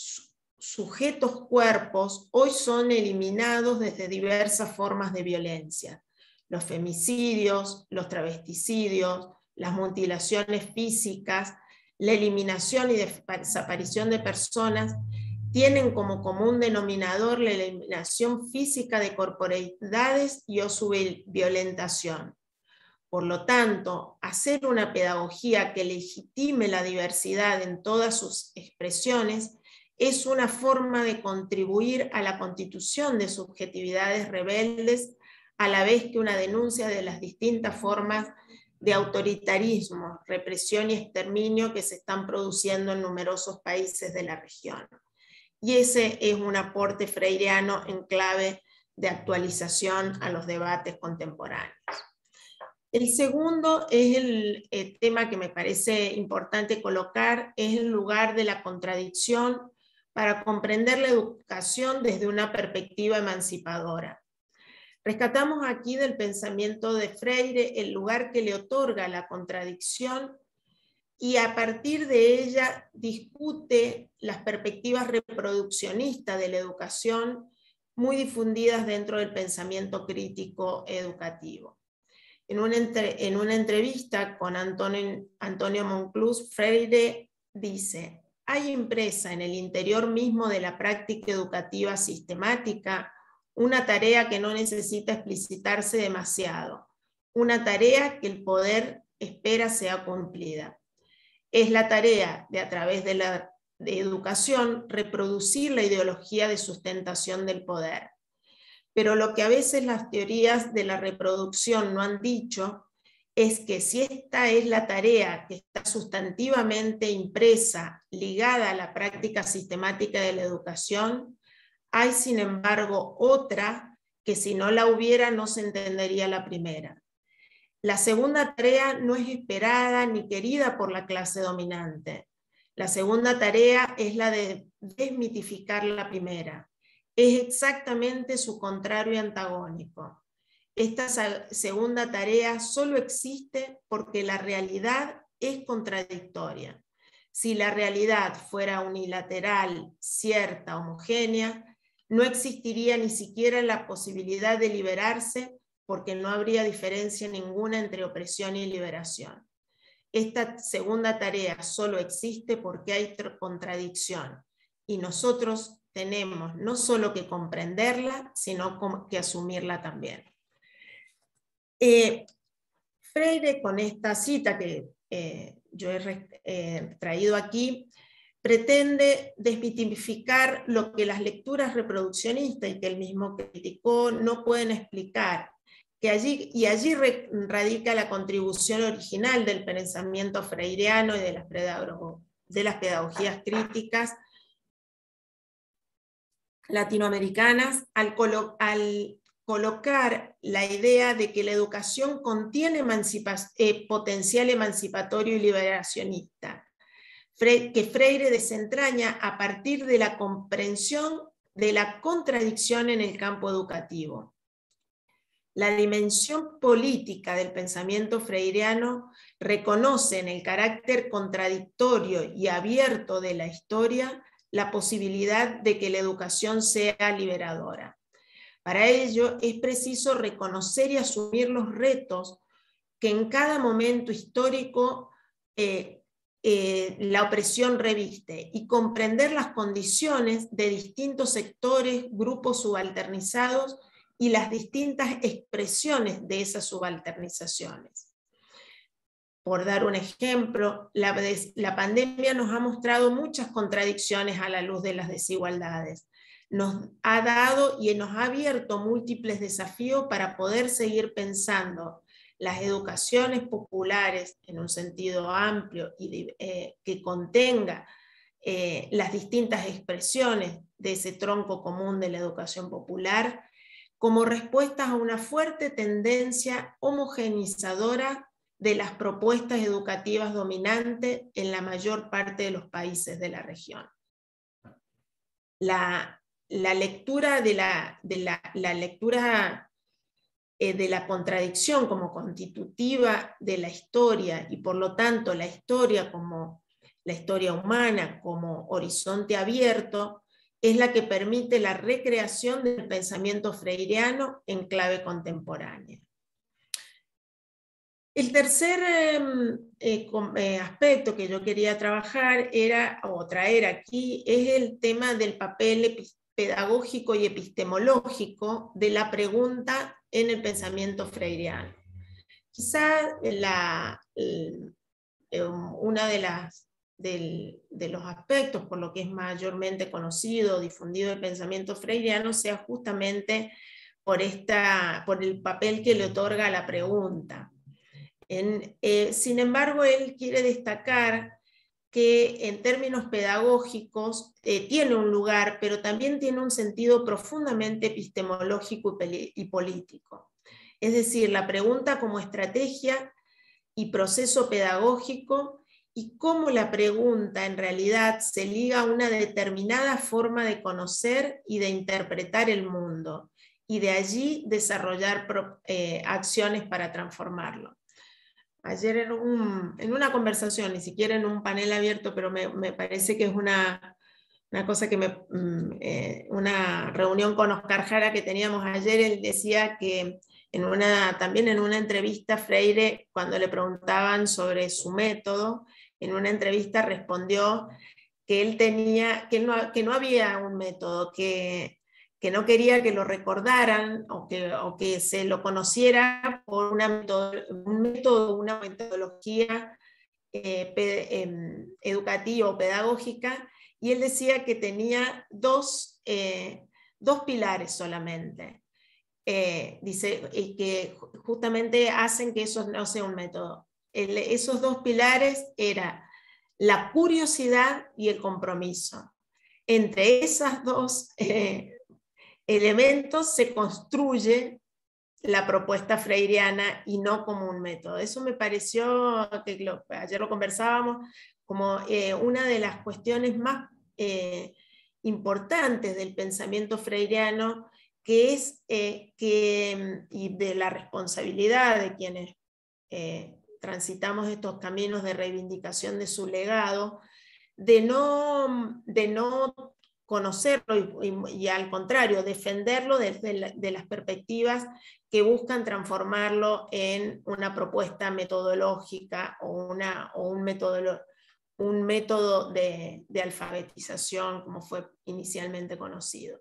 sujetos cuerpos hoy son eliminados desde diversas formas de violencia. Los femicidios, los travesticidios, las mutilaciones físicas, la eliminación y desaparición de personas tienen como común denominador la eliminación física de corporeidades y o su violentación. Por lo tanto, hacer una pedagogía que legitime la diversidad en todas sus expresiones es una forma de contribuir a la constitución de subjetividades rebeldes, a la vez que una denuncia de las distintas formas de autoritarismo, represión y exterminio que se están produciendo en numerosos países de la región. Y ese es un aporte freiriano en clave de actualización a los debates contemporáneos. El segundo es el tema que me parece importante colocar, es el lugar de la contradicción para comprender la educación desde una perspectiva emancipadora. Rescatamos aquí del pensamiento de Freire el lugar que le otorga la contradicción y a partir de ella discute las perspectivas reproduccionistas de la educación muy difundidas dentro del pensamiento crítico educativo. En una entrevista con Antonio Monclús, Freire dice: hay impresa en el interior mismo de la práctica educativa sistemática una tarea que no necesita explicitarse demasiado, una tarea que el poder espera sea cumplida. Es la tarea de, a través de la educación, reproducir la ideología de sustentación del poder. Pero lo que a veces las teorías de la reproducción no han dicho es que si esta es la tarea que está sustantivamente impresa, ligada a la práctica sistemática de la educación, hay sin embargo otra que si no la hubiera no se entendería la primera. La segunda tarea no es esperada ni querida por la clase dominante. La segunda tarea es la de desmitificar la primera. Es exactamente su contrario antagónico. Esta segunda tarea solo existe porque la realidad es contradictoria. Si la realidad fuera unilateral, cierta, homogénea, no existiría ni siquiera la posibilidad de liberarse porque no habría diferencia ninguna entre opresión y liberación. Esta segunda tarea solo existe porque hay contradicción y nosotros tenemos no solo que comprenderla, sino que asumirla también. Freire, con esta cita que yo he traído aquí, pretende desmitificar lo que las lecturas reproduccionistas, y que él mismo criticó, no pueden explicar, que allí radica la contribución original del pensamiento freireano y de las pedagogías críticas latinoamericanas al colocar la idea de que la educación contiene potencial emancipatorio y liberacionista, que Freire desentraña a partir de la comprensión de la contradicción en el campo educativo. La dimensión política del pensamiento freireano reconoce en el carácter contradictorio y abierto de la historia la posibilidad de que la educación sea liberadora. Para ello es preciso reconocer y asumir los retos que en cada momento histórico la opresión reviste y comprender las condiciones de distintos sectores, grupos subalternizados y las distintas expresiones de esas subalternizaciones. Por dar un ejemplo, la pandemia nos ha mostrado muchas contradicciones a la luz de las desigualdades. Nos ha dado y nos ha abierto múltiples desafíos para poder seguir pensando las educaciones populares en un sentido amplio y que contenga las distintas expresiones de ese tronco común de la educación popular, como respuestas a una fuerte tendencia homogeneizadora de las propuestas educativas dominantes en la mayor parte de los países de la región. La lectura de la contradicción como constitutiva de la historia y por lo tanto la historia como la historia humana como horizonte abierto es la que permite la recreación del pensamiento freireano en clave contemporánea. El tercer aspecto que yo quería trabajar traer aquí es el tema del papel pedagógico y epistemológico de la pregunta en el pensamiento freireano. Quizá una de los aspectos por lo que es mayormente conocido, difundido el pensamiento freireano, sea justamente por el papel que le otorga a la pregunta. Sin embargo, él quiere destacar que en términos pedagógicos tiene un lugar, pero también tiene un sentido profundamente epistemológico y político. Es decir, la pregunta como estrategia y proceso pedagógico, y cómo la pregunta en realidad se liga a una determinada forma de conocer y de interpretar el mundo, y de allí desarrollar acciones para transformarlo. Ayer en una conversación, ni siquiera en un panel abierto, pero me parece que es una cosa que una reunión con Oscar Jara que teníamos ayer, él decía que también en una entrevista Freire, cuando le preguntaban sobre su método, en una entrevista respondió que él que no había un método, que no quería que lo recordaran o que se lo conociera por una metodología educativa o pedagógica, y él decía que tenía dos pilares solamente. dice que justamente hacen que eso no sea un método. Esos dos pilares eran la curiosidad y el compromiso. Entre esos dos elementos se construye la propuesta freiriana y no como un método. Eso me pareció, que ayer lo conversábamos, como una de las cuestiones más importantes del pensamiento freiriano, que es y de la responsabilidad de quienes transitamos estos caminos de reivindicación de su legado, de no conocerlo y al contrario, defenderlo desde de las perspectivas que buscan transformarlo en una propuesta metodológica o un método de alfabetización como fue inicialmente conocido.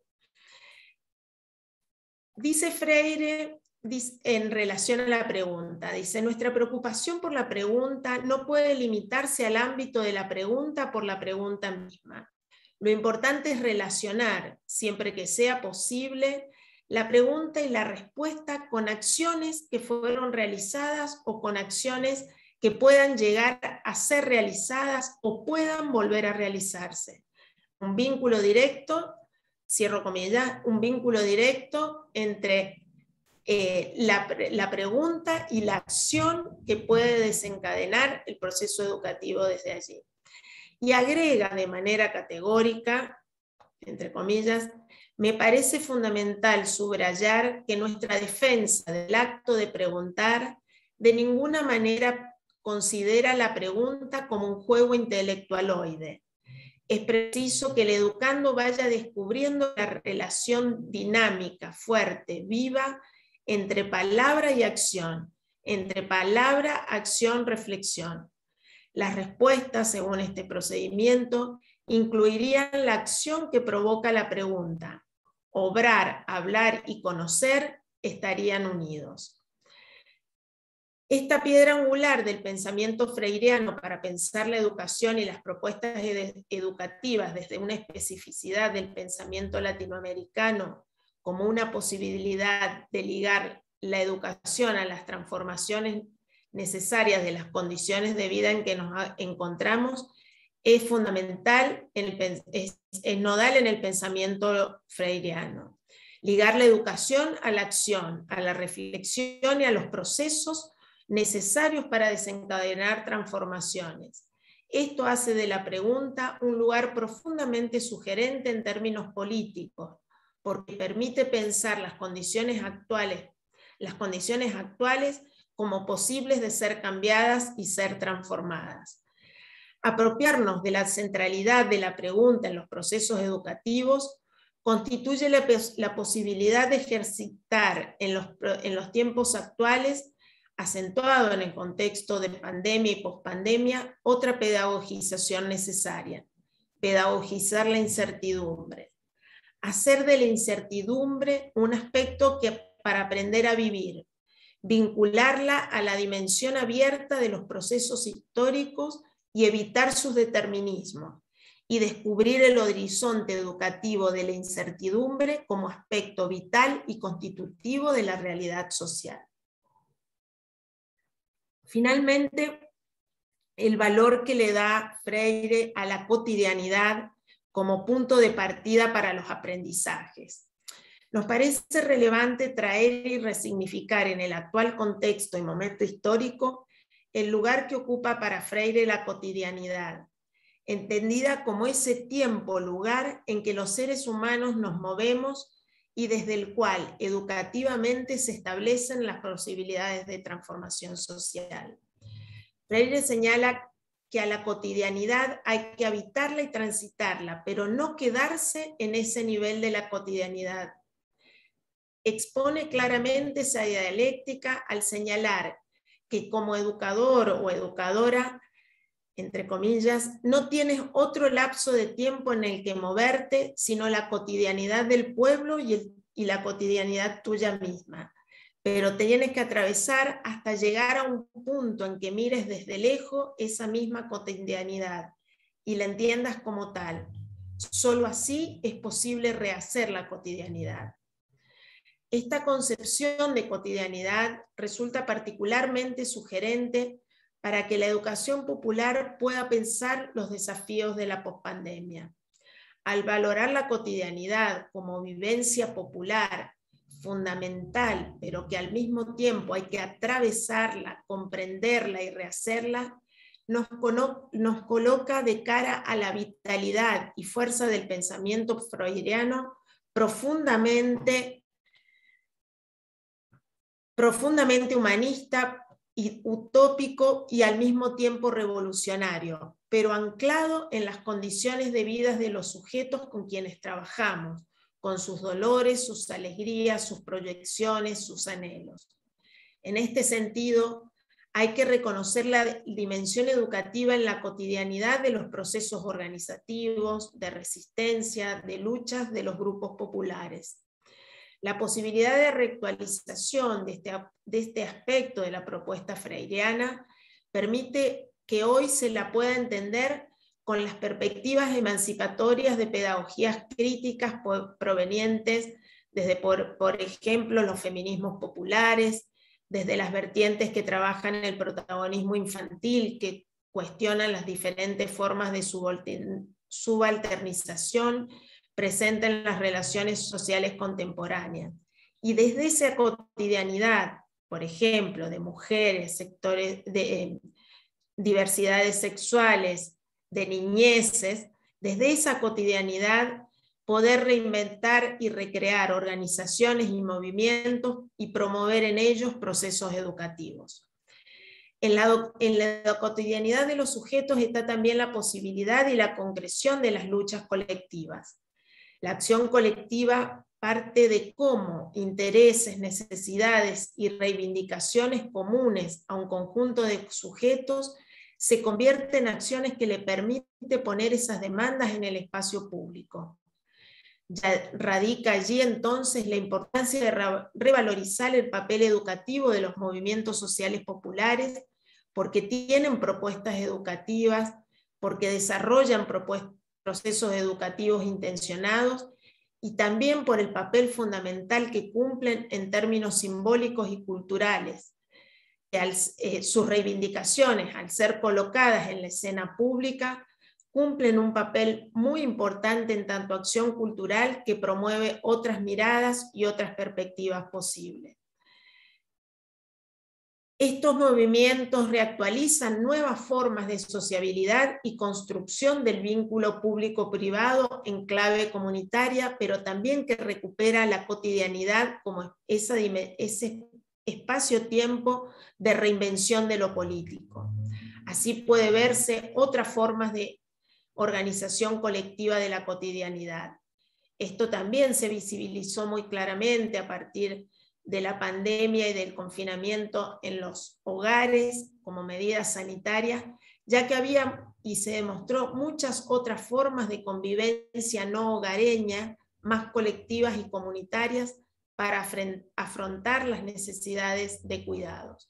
Dice Freire, en relación a la pregunta, dice: nuestra preocupación por la pregunta no puede limitarse al ámbito de la pregunta por la pregunta misma. Lo importante es relacionar, siempre que sea posible, la pregunta y la respuesta con acciones que fueron realizadas o con acciones que puedan llegar a ser realizadas o puedan volver a realizarse. Un vínculo directo, cierro comillas, un vínculo directo entre la pregunta y la acción que puede desencadenar el proceso educativo desde allí. Y agrega de manera categórica, entre comillas: me parece fundamental subrayar que nuestra defensa del acto de preguntar de ninguna manera considera la pregunta como un juego intelectualoide. Es preciso que el educando vaya descubriendo la relación dinámica, fuerte, viva, entre palabra y acción, entre palabra, acción, reflexión. Las respuestas, según este procedimiento, incluirían la acción que provoca la pregunta. Obrar, hablar y conocer estarían unidos. Esta piedra angular del pensamiento freiriano para pensar la educación y las propuestas educativas desde una especificidad del pensamiento latinoamericano como una posibilidad de ligar la educación a las transformaciones necesarias de las condiciones de vida en que nos encontramos, es fundamental, es nodal en el pensamiento freiriano. Ligar la educación a la acción, a la reflexión y a los procesos necesarios para desencadenar transformaciones. Esto hace de la pregunta un lugar profundamente sugerente en términos políticos, porque permite pensar las condiciones actuales como posibles de ser cambiadas y ser transformadas. Apropiarnos de la centralidad de la pregunta en los procesos educativos constituye la posibilidad de ejercitar en los tiempos actuales, acentuado en el contexto de pandemia y pospandemia, otra pedagogización necesaria: pedagogizar la incertidumbre. Hacer de la incertidumbre un aspecto para aprender a vivir, vincularla a la dimensión abierta de los procesos históricos y evitar sus determinismos, y descubrir el horizonte educativo de la incertidumbre como aspecto vital y constitutivo de la realidad social. Finalmente, el valor que le da Freire a la cotidianidad como punto de partida para los aprendizajes. Nos parece relevante traer y resignificar en el actual contexto y momento histórico el lugar que ocupa para Freire la cotidianidad, entendida como ese tiempo-lugar en que los seres humanos nos movemos y desde el cual educativamente se establecen las posibilidades de transformación social. Freire señala que a la cotidianidad hay que habitarla y transitarla, pero no quedarse en ese nivel de la cotidianidad. Expone claramente esa dialéctica al señalar que como educador o educadora, entre comillas, no tienes otro lapso de tiempo en el que moverte, sino la cotidianidad del pueblo y la cotidianidad tuya misma. Pero te tienes que atravesar hasta llegar a un punto en que mires desde lejos esa misma cotidianidad y la entiendas como tal. Solo así es posible rehacer la cotidianidad. Esta concepción de cotidianidad resulta particularmente sugerente para que la educación popular pueda pensar los desafíos de la pospandemia. Al valorar la cotidianidad como vivencia popular fundamental, pero que al mismo tiempo hay que atravesarla, comprenderla y rehacerla, nos coloca de cara a la vitalidad y fuerza del pensamiento freudiano profundamente humanista y utópico y al mismo tiempo revolucionario, pero anclado en las condiciones de vida de los sujetos con quienes trabajamos, con sus dolores, sus alegrías, sus proyecciones, sus anhelos. En este sentido, hay que reconocer la dimensión educativa en la cotidianidad de los procesos organizativos, de resistencia, de luchas de los grupos populares. La posibilidad de reactualización de este aspecto de la propuesta freiriana permite que hoy se la pueda entender con las perspectivas emancipatorias de pedagogías críticas provenientes desde, por ejemplo, los feminismos populares, desde las vertientes que trabajan en el protagonismo infantil, que cuestionan las diferentes formas de subalternización presente en las relaciones sociales contemporáneas. Y desde esa cotidianidad, por ejemplo, de mujeres, sectores de diversidades sexuales, de niñeces, desde esa cotidianidad poder reinventar y recrear organizaciones y movimientos y promover en ellos procesos educativos. En la cotidianidad de los sujetos está también la posibilidad y la concreción de las luchas colectivas. La acción colectiva parte de cómo intereses, necesidades y reivindicaciones comunes a un conjunto de sujetos se convierten en acciones que le permiten poner esas demandas en el espacio público. Ya radica allí entonces la importancia de revalorizar el papel educativo de los movimientos sociales populares, porque tienen propuestas educativas, porque desarrollan procesos educativos intencionados, y también por el papel fundamental que cumplen en términos simbólicos y culturales. Sus reivindicaciones, al ser colocadas en la escena pública, cumplen un papel muy importante en tanto acción cultural que promueve otras miradas y otras perspectivas posibles. Estos movimientos reactualizan nuevas formas de sociabilidad y construcción del vínculo público-privado en clave comunitaria, pero también que recupera la cotidianidad como ese espacio-tiempo de reinvención de lo político. Así puede verse otras formas de organización colectiva de la cotidianidad. Esto también se visibilizó muy claramente a partir de la pandemia y del confinamiento en los hogares como medidas sanitarias, ya que había y se demostró muchas otras formas de convivencia no hogareña, más colectivas y comunitarias para afrontar las necesidades de cuidados.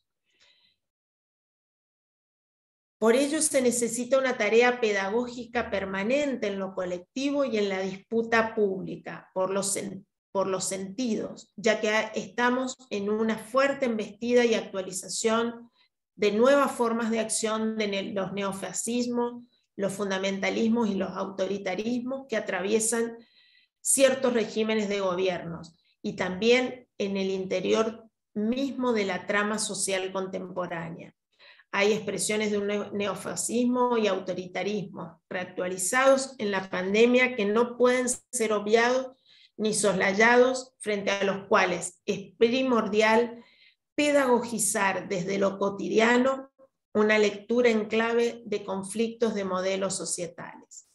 Por ello se necesita una tarea pedagógica permanente en lo colectivo y en la disputa pública por los sentidos, ya que estamos en una fuerte embestida y actualización de nuevas formas de acción de los neofascismos, los fundamentalismos y los autoritarismos que atraviesan ciertos regímenes de gobiernos y también en el interior mismo de la trama social contemporánea. Hay expresiones de un neofascismo y autoritarismo reactualizados en la pandemia que no pueden ser obviados ni soslayados, frente a los cuales es primordial pedagogizar desde lo cotidiano una lectura en clave de conflictos de modelos societales.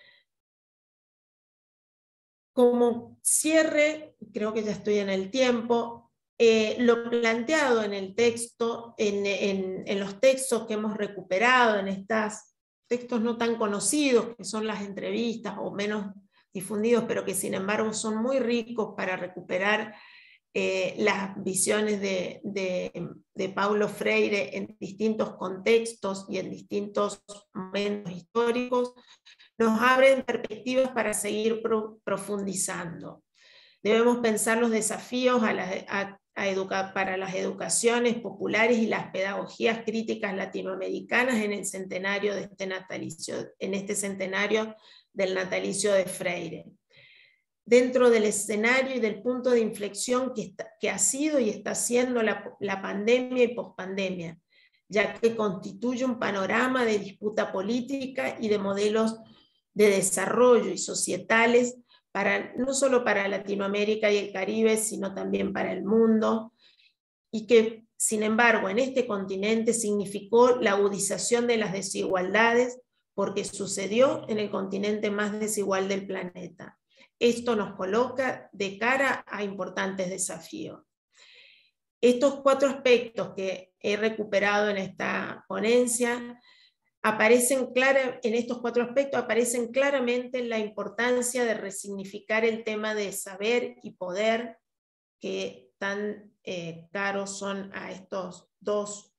Como cierre, creo que ya estoy en el tiempo, lo planteado en el texto, en los textos que hemos recuperado, en estos textos no tan conocidos, que son las entrevistas o menos difundidos, pero que sin embargo son muy ricos para recuperar las visiones de Paulo Freire en distintos contextos y en distintos momentos históricos, nos abren perspectivas para seguir profundizando. Debemos pensar los desafíos para las educaciones populares y las pedagogías críticas latinoamericanas en el centenario de este natalicio, en este centenario del natalicio de Freire. Dentro del escenario y del punto de inflexión que ha sido y está siendo la pandemia y pospandemia, ya que constituye un panorama de disputa política y de modelos de desarrollo y societales no solo para Latinoamérica y el Caribe, sino también para el mundo, y que, sin embargo, en este continente significó la agudización de las desigualdades, porque sucedió en el continente más desigual del planeta. Esto nos coloca de cara a importantes desafíos. Estos 4 aspectos que he recuperado en esta ponencia en estos 4 aspectos aparecen claramente la importancia de resignificar el tema de saber y poder que tan caros son a estos 2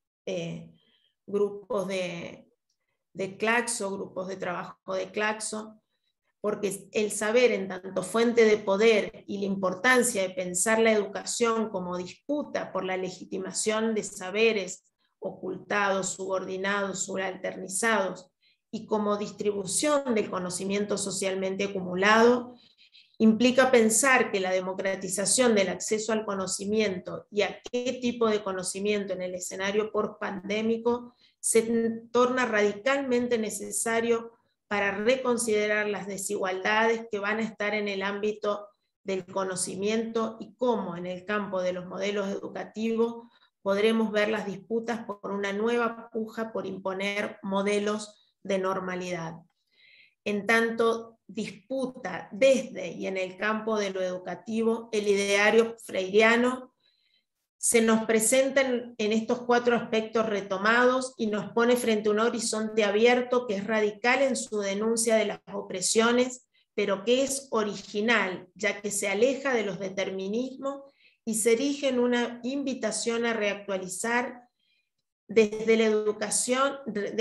grupos de Claxo, grupos de trabajo de Claxo, porque el saber en tanto fuente de poder y la importancia de pensar la educación como disputa por la legitimación de saberes ocultados, subordinados, subalternizados, y como distribución del conocimiento socialmente acumulado, implica pensar que la democratización del acceso al conocimiento y a qué tipo de conocimiento en el escenario post-pandémico se torna radicalmente necesario para reconsiderar las desigualdades que van a estar en el ámbito del conocimiento y cómo en el campo de los modelos educativos podremos ver las disputas por una nueva puja por imponer modelos de normalidad. En tanto disputa desde y en el campo de lo educativo, el ideario freiriano se nos presenta en estos 4 aspectos retomados y nos pone frente a un horizonte abierto que es radical en su denuncia de las opresiones, pero que es original, ya que se aleja de los determinismos y se erige en una invitación a reactualizar desde la educación,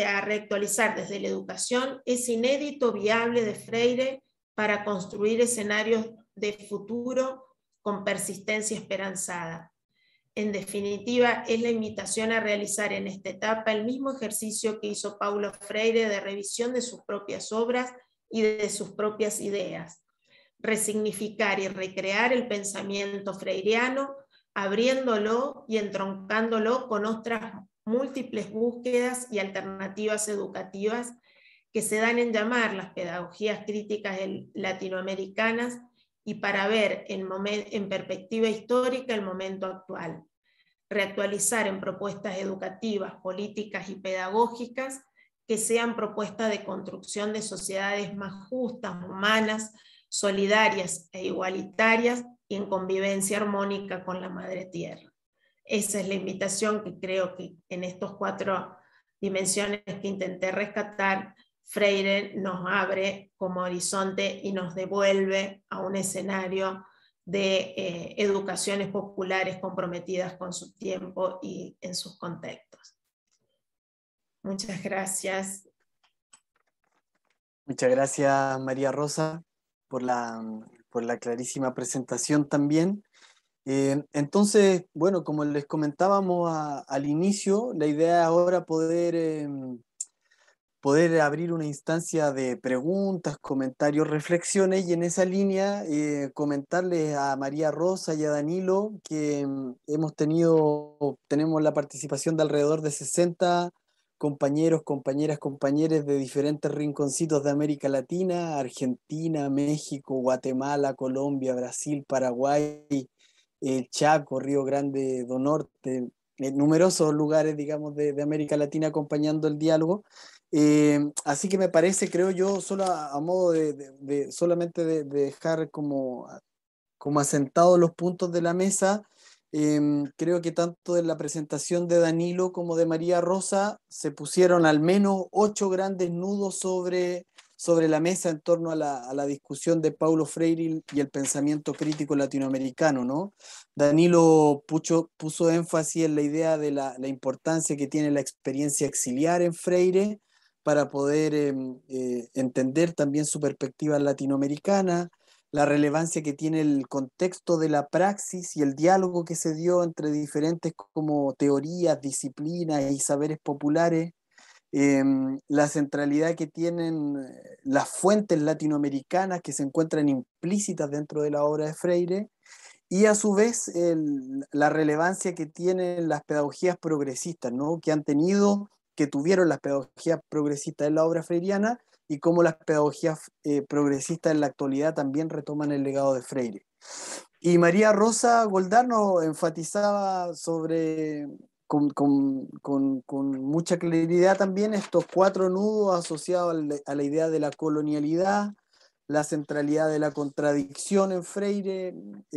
ese inédito viable de Freire para construir escenarios de futuro con persistencia esperanzada. En definitiva, es la invitación a realizar en esta etapa el mismo ejercicio que hizo Paulo Freire de revisión de sus propias obras y de sus propias ideas. Resignificar y recrear el pensamiento freiriano, abriéndolo y entroncándolo con otras múltiples búsquedas y alternativas educativas que se dan en llamar las pedagogías críticas latinoamericanas y para ver en perspectiva histórica el momento actual. Reactualizar en propuestas educativas, políticas y pedagógicas que sean propuestas de construcción de sociedades más justas, humanas, solidarias e igualitarias y en convivencia armónica con la Madre Tierra. Esa es la invitación que creo que en estos 4 dimensiones que intenté rescatar, Freire nos abre como horizonte y nos devuelve a un escenario de educaciones populares comprometidas con su tiempo y en sus contextos. Muchas gracias. Muchas gracias, María Rosa, por la clarísima presentación también. Entonces, bueno, como les comentábamos al inicio, la idea es ahora poder abrir una instancia de preguntas, comentarios, reflexiones, y en esa línea comentarles a María Rosa y a Danilo que tenemos la participación de alrededor de 60 compañeros, compañeras de diferentes rinconcitos de América Latina, Argentina, México, Guatemala, Colombia, Brasil, Paraguay, Chaco, Río Grande do Norte, numerosos lugares, digamos, de América Latina acompañando el diálogo. Así que me parece, creo yo, solo a modo solamente de dejar como asentados los puntos de la mesa, creo que tanto en la presentación de Danilo como de María Rosa se pusieron al menos 8 grandes nudos sobre la mesa en torno a la discusión de Paulo Freire y el pensamiento crítico latinoamericano, ¿no? Danilo puso énfasis en la idea de la importancia que tiene la experiencia exiliar en Freire para poder entender también su perspectiva latinoamericana. la relevancia que tiene el contexto de la praxis y el diálogo que se dio entre diferentes como teorías, disciplinas y saberes populares, la centralidad que tienen las fuentes latinoamericanas que se encuentran implícitas dentro de la obra de Freire, y a su vez la relevancia que tienen las pedagogías progresistas, ¿no? Que tuvieron las pedagogías progresistas en la obra freiriana, y cómo las pedagogías progresistas en la actualidad también retoman el legado de Freire. Y María Rosa Goldar enfatizaba con mucha claridad también estos 4 nudos asociados a la idea de la colonialidad, la centralidad de la contradicción en Freire,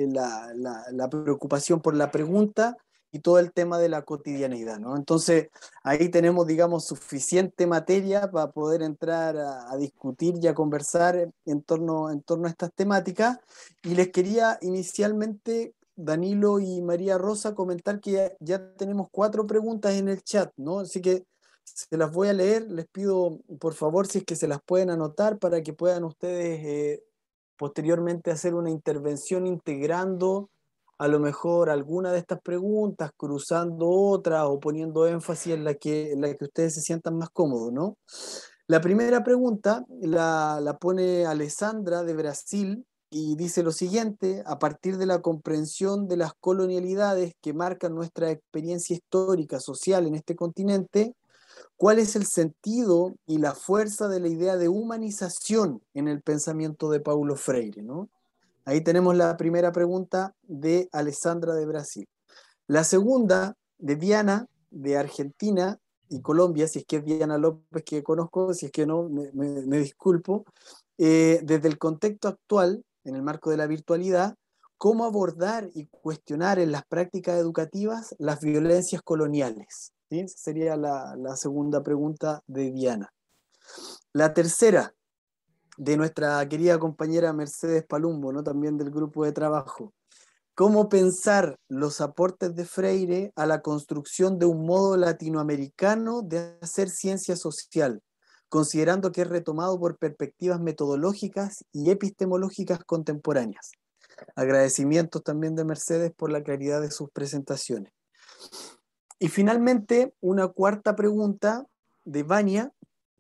la preocupación por la pregunta y todo el tema de la cotidianidad, ¿no? Entonces, ahí tenemos, digamos, suficiente materia para poder entrar a discutir y a conversar en torno a estas temáticas. Y les quería inicialmente, Danilo y María Rosa, comentar que ya tenemos 4 preguntas en el chat, ¿no? Así que se las voy a leer. Les pido, por favor, si es que se las pueden anotar para que puedan ustedes posteriormente hacer una intervención integrando a lo mejor alguna de estas preguntas, cruzando otras o poniendo énfasis en la que ustedes se sientan más cómodos, ¿no? La primera pregunta la pone Alessandra de Brasil y dice lo siguiente: a partir de la comprensión de las colonialidades que marcan nuestra experiencia histórica, social en este continente, ¿cuál es el sentido y la fuerza de la idea de humanización en el pensamiento de Paulo Freire, ¿no? Ahí tenemos la primera pregunta de Alessandra de Brasil. La segunda, de Diana, de Argentina y Colombia, si es que es Diana López que conozco, si es que no, me disculpo. Desde el contexto actual, en el marco de la virtualidad, ¿cómo abordar y cuestionar en las prácticas educativas las violencias coloniales? ¿Sí? Esa sería la segunda pregunta de Diana. La tercera, de nuestra querida compañera Mercedes Palumbo, ¿no? También del grupo de trabajo. ¿Cómo pensar los aportes de Freire a la construcción de un modo latinoamericano de hacer ciencia social, considerando que es retomado por perspectivas metodológicas y epistemológicas contemporáneas? Agradecimientos también de Mercedes por la claridad de sus presentaciones. Y finalmente, una cuarta pregunta de Vania.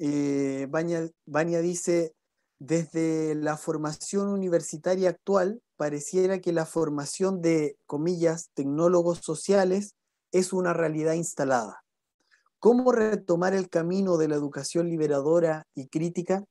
Vania dice: desde la formación universitaria actual, pareciera que la formación de, comillas, tecnólogos sociales es una realidad instalada. ¿Cómo retomar el camino de la educación liberadora y crítica?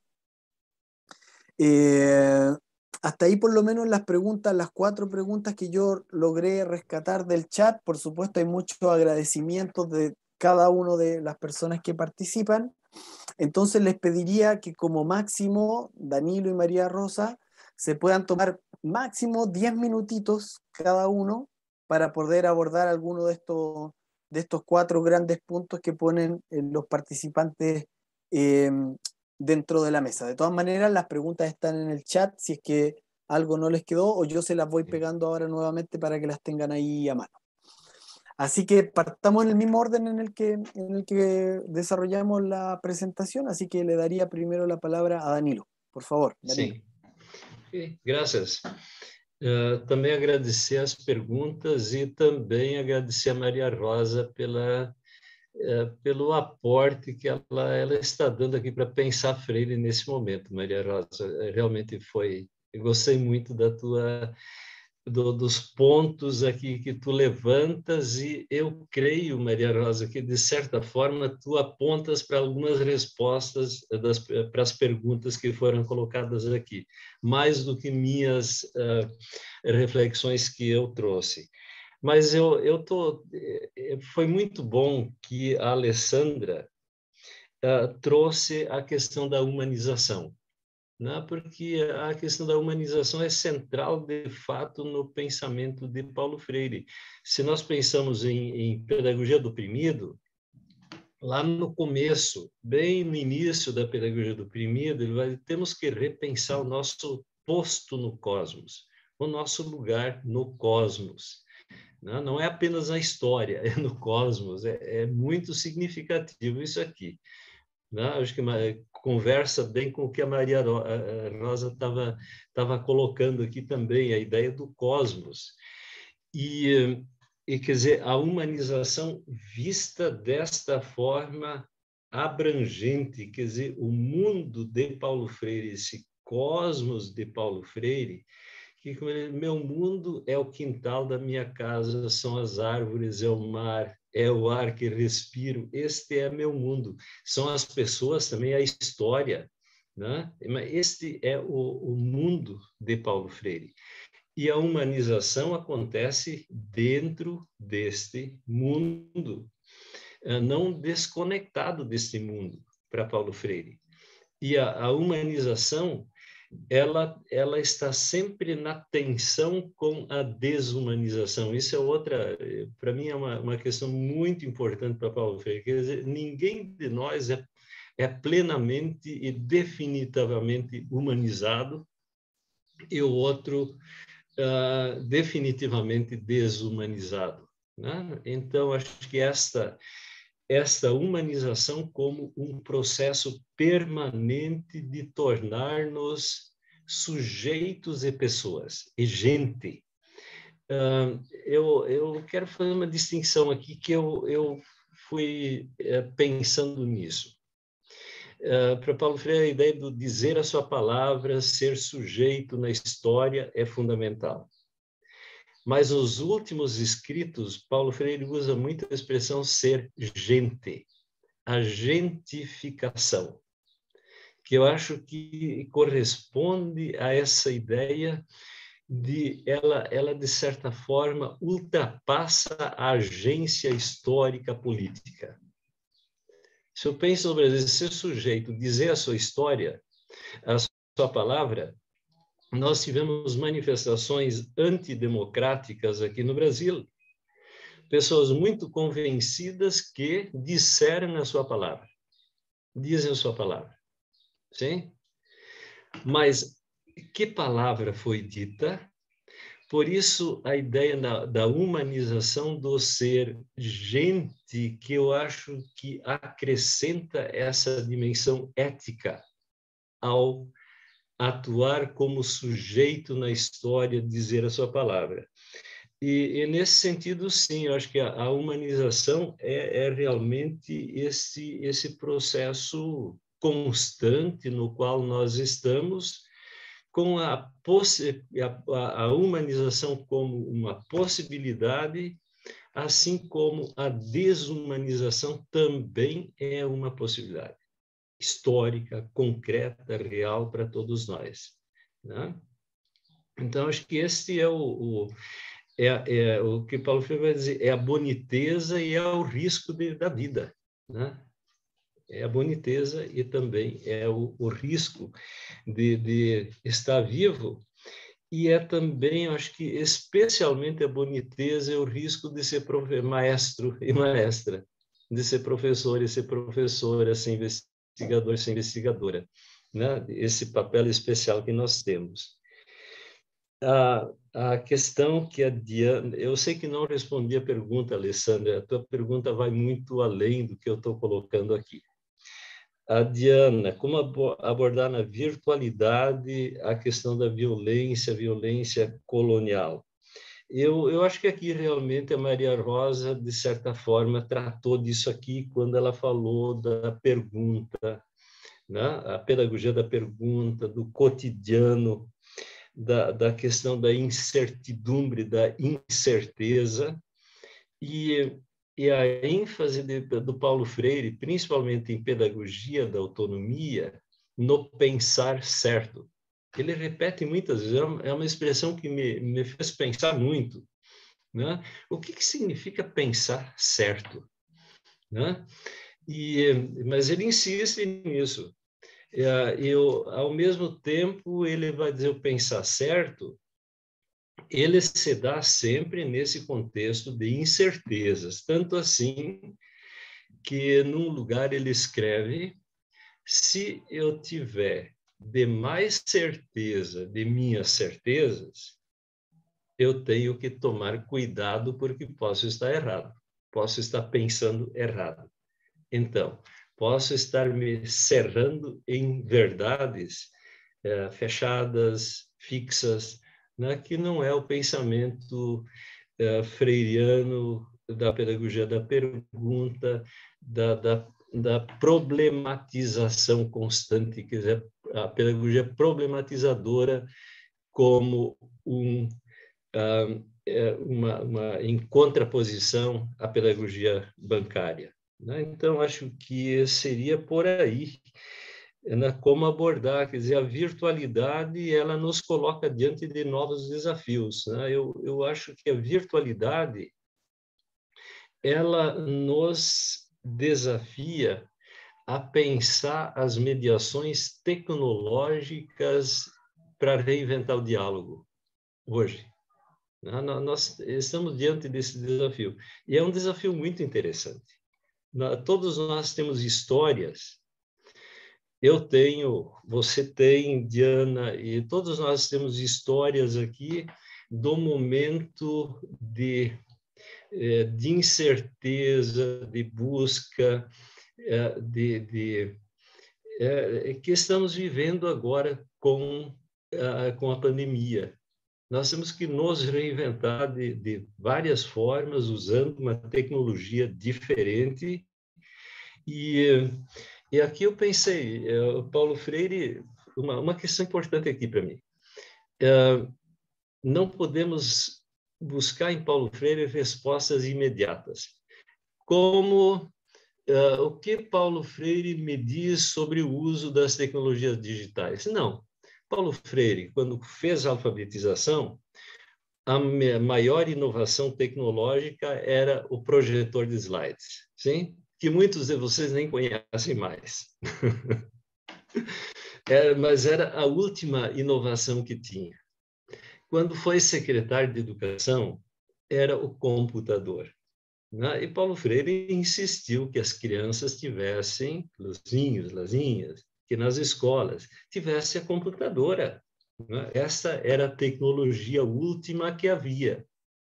Hasta ahí por lo menos las 4 preguntas que yo logré rescatar del chat. Por supuesto hay muchos agradecimientos de cada una de las personas que participan. Entonces les pediría que como máximo, Danilo y María Rosa, se puedan tomar máximo 10 minutitos cada uno para poder abordar alguno de estos 4 grandes puntos que ponen los participantes dentro de la mesa. De todas maneras, las preguntas están en el chat, si es que algo no les quedó, o yo se las voy pegando ahora nuevamente para que las tengan ahí a mano. Así que partamos en el mismo orden en el que desarrollamos la presentación, así que le daría primero la palabra a Danilo. Por favor, Danilo. Sim. Okay, graças. Também agradecer as perguntas e também agradecer a Maria Rosa pelo aporte que ela está dando aqui para pensar Freire nesse momento, Maria Rosa. Realmente eu gostei muito dos pontos aqui que tu levantas e eu creio, Maria Rosa, que de certa forma tu apontas para algumas respostas para as perguntas que foram colocadas aqui, mais do que minhas reflexões que eu trouxe. Mas foi muito bom que a Alessandra trouxe a questão da humanização, né? Porque a questão da humanização é central, de fato, no pensamento de Paulo Freire. Se nós pensamos em pedagogia do oprimido, lá no começo, bem no início da pedagogia do oprimido, temos que repensar o nosso posto no cosmos, o nosso lugar no cosmos. Não é apenas a história, é no cosmos, é muito significativo isso aqui. Acho que conversa bem com o que a Maria Rosa estava colocando aqui também, a ideia do cosmos. E, quer dizer, a humanização vista desta forma abrangente, quer dizer, o mundo de Paulo Freire, esse cosmos de Paulo Freire, que meu mundo é o quintal da minha casa, são as árvores, é o mar, é o ar que respiro, este é meu mundo. São as pessoas também, a história, né? Mas este é o mundo de Paulo Freire. E a humanização acontece dentro deste mundo, não desconectado deste mundo, para Paulo Freire. E a humanização, ela está sempre na tensão com a desumanização. Isso é outra, para mim, é uma questão muito importante para Paulo Freire. Quer dizer, ninguém de nós é plenamente e definitivamente humanizado, e o outro definitivamente desumanizado, né? Então, acho que esta humanização como um processo permanente de tornar-nos sujeitos e pessoas, e gente. Eu quero fazer uma distinção aqui que eu fui pensando nisso. Para Paulo Freire, a ideia do dizer a sua palavra, ser sujeito na história é fundamental. Mas os últimos escritos, Paulo Freire usa muito a expressão ser gente, a gentificação, que eu acho que corresponde a essa ideia de ela de certa forma ultrapassa a agência histórica política. Se eu penso no Brasil, ser sujeito, dizer a sua história, a sua palavra, nós tivemos manifestações antidemocráticas aqui no Brasil. Pessoas muito convencidas que disseram a sua palavra, dizem a sua palavra. Sim? Mas que palavra foi dita? Por isso, a ideia da humanização do ser gente, que eu acho que acrescenta essa dimensão ética ao atuar como sujeito na história, dizer a sua palavra. E nesse sentido, sim, eu acho que a humanização é realmente esse processo constante no qual nós estamos, com a humanização como uma possibilidade, assim como a desumanização também é uma possibilidade histórica, concreta, real para todos nós, né? Então, acho que este é o que Paulo Freire vai dizer, é a boniteza e é o risco da vida, né? É a boniteza e também é o risco de estar vivo, e é também, acho que especialmente a boniteza é o risco de ser maestro e maestra, de ser professor e ser professora, ser investigador e ser investigadora, né? Esse papel especial que nós temos. A questão que a Diana... Eu sei que não respondi a pergunta, Alessandra. A tua pergunta vai muito além do que eu estou colocando aqui. A Diana, como abordar na virtualidade a questão da violência colonial? Eu acho que aqui realmente a Maria Rosa, de certa forma, tratou disso aqui quando ela falou da pergunta, né? A pedagogia da pergunta, do cotidiano, da questão da incertidumbre, da incerteza, e a ênfase do Paulo Freire, principalmente em pedagogia da autonomia, no pensar certo. Ele repete muitas vezes, é uma expressão que me fez pensar muito, né? O que significa pensar certo, né? Mas ele insiste nisso. Ao mesmo tempo, ele vai dizer o pensar certo, ele se dá sempre nesse contexto de incertezas, tanto assim que num lugar ele escreve: se eu tiver demais certeza de minhas certezas, eu tenho que tomar cuidado porque posso estar errado, posso estar pensando errado. Então, posso estar me cerrando em verdades fechadas, fixas, né, que não é o pensamento freiriano da pedagogia da pergunta, da problematização constante, quer dizer, a pedagogia problematizadora como uma em contraposição à pedagogia bancária, né? Então, acho que seria por aí, né, como abordar, quer dizer, a virtualidade, ela nos coloca diante de novos desafios, né? Eu acho que a virtualidade, ela nos desafia a pensar as mediações tecnológicas para reinventar o diálogo hoje. Nós estamos diante desse desafio. E é um desafio muito interessante. Todos nós temos histórias. Eu tenho, você tem, Diana, e todos nós temos histórias aqui do momento de incerteza, de busca, que estamos vivendo agora com a pandemia. Nós temos que nos reinventar de várias formas, usando uma tecnologia diferente. E aqui eu pensei, Paulo Freire, uma questão importante aqui para mim. Não podemos buscar em Paulo Freire respostas imediatas. Como o que Paulo Freire me diz sobre o uso das tecnologias digitais? Não. Paulo Freire, quando fez a alfabetização, a maior inovação tecnológica era o projetor de slides, sim? Que muitos de vocês nem conhecem mais. Mas era a última inovação que tinha. Quando foi secretário de Educação, era o computador, né? E Paulo Freire insistiu que as crianças tivessem, luzinhos, lazinhas, que nas escolas tivesse a computadora. Essa era a tecnologia última que havia.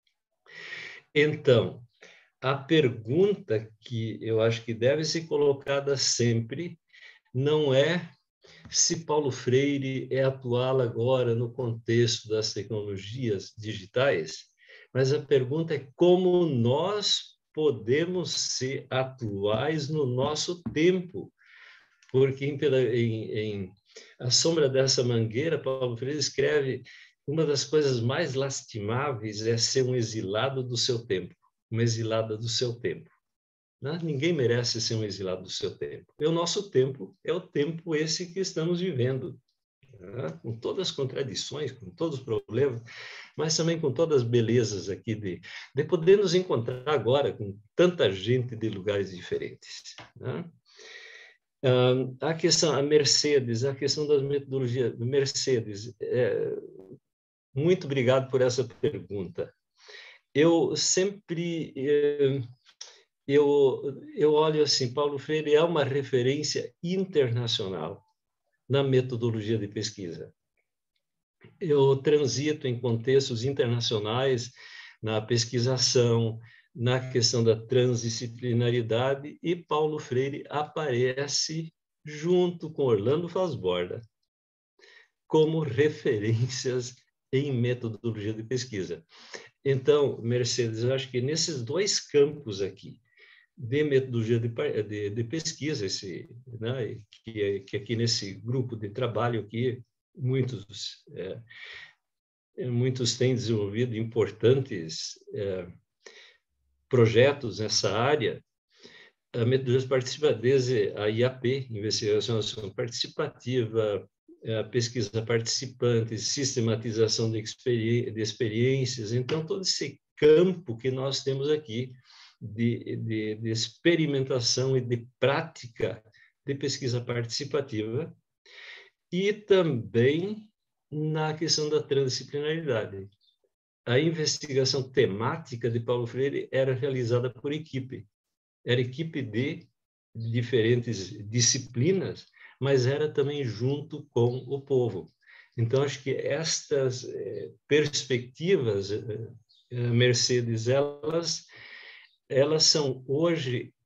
Então, a pergunta que eu acho que deve ser colocada sempre não é se Paulo Freire é atual agora no contexto das tecnologias digitais, mas a pergunta é como nós podemos ser atuais no nosso tempo, porque em A Sombra dessa Mangueira, Paulo Freire escreve: uma das coisas mais lastimáveis é ser um exilado do seu tempo, uma exilada do seu tempo. Né? Ninguém merece ser um exilado do seu tempo. E o nosso tempo é o tempo esse que estamos vivendo, né? Com todas as contradições, com todos os problemas, mas também com todas as belezas aqui de poder nos encontrar agora com tanta gente de lugares diferentes, né? A questão, a questão das metodologias, Mercedes, muito obrigado por essa pergunta. Eu sempre, eu olho assim, Paulo Freire é uma referência internacional na metodologia de pesquisa. Eu transito em contextos internacionais, na pesquisação, na questão da transdisciplinaridade, e Paulo Freire aparece junto com Orlando Fasborda como referências em metodologia de pesquisa. Então, Mercedes, eu acho que nesses dois campos aqui, de metodologia de pesquisa, né, que aqui nesse grupo de trabalho aqui, muitos têm desenvolvido importantes projetos nessa área. A metodologia participativa, desde a IAP, Investigação Participativa, a pesquisa participante, sistematização de experiências. Então, todo esse campo que nós temos aqui de experimentação e de prática de pesquisa participativa, e também na questão da transdisciplinaridade. A investigação temática de Paulo Freire era realizada por equipe. Era equipe de diferentes disciplinas, mas era também junto com o povo. Então, acho que estas perspectivas, Mercedes, elas são hoje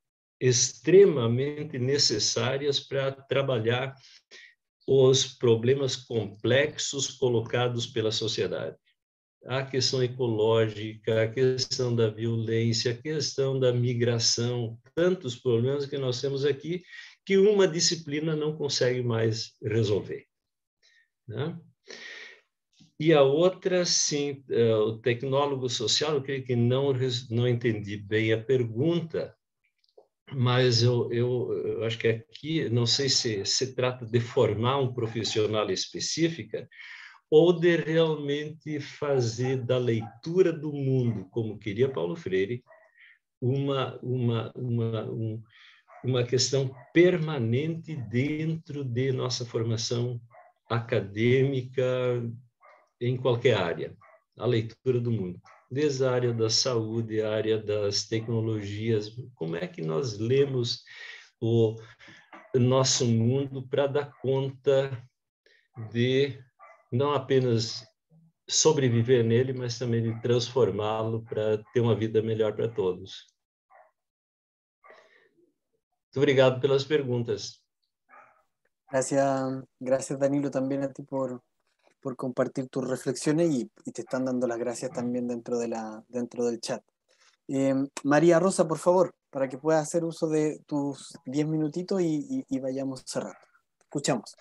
extremamente necessárias para trabalhar os problemas complexos colocados pela sociedade. A questão ecológica, a questão da violência, a questão da migração, tantos problemas que nós temos aqui que uma disciplina não consegue mais resolver, né? E a outra, sim, o tecnólogo social, eu creio que não entendi bem a pergunta, mas eu acho que aqui, não sei se se trata de formar um profissional específica ou de realmente fazer da leitura do mundo, como queria Paulo Freire, uma questão permanente dentro de nossa formação acadêmica em qualquer área, a leitura do mundo, desde a área da saúde, a área das tecnologias, como é que nós lemos o nosso mundo para dar conta de não apenas sobreviver nele, mas também de transformá-lo para ter uma vida melhor para todos. Muito obrigado pelas perguntas. Gracias Danilo también a ti por compartir tus reflexiones y te están dando las gracias también dentro del chat. María Rosa, por favor, para que puedas hacer uso de tus 10 minutitos y vayamos cerrando. Escuchamos.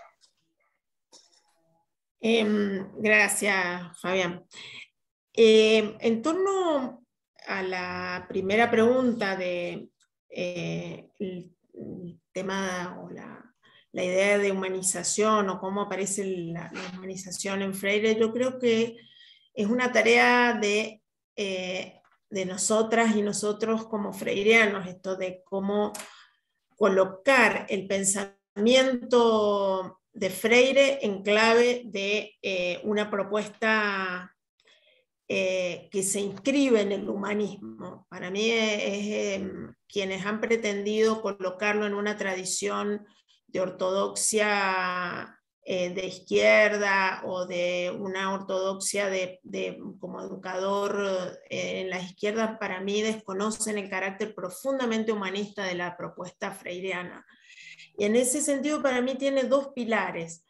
Gracias, Fabián. En torno a la primera pregunta de el tema o la idea de humanización o cómo aparece la humanización en Freire, yo creo que es una tarea de nosotras y nosotros como freireanos, esto de cómo colocar el pensamiento de Freire en clave de una propuesta que se inscribe en el humanismo. Para mí quienes han pretendido colocarlo en una tradición de ortodoxia de izquierda o de una ortodoxia como educador en la izquierda, para mí desconocen el carácter profundamente humanista de la propuesta freireana. Y en ese sentido para mí tiene dos pilares.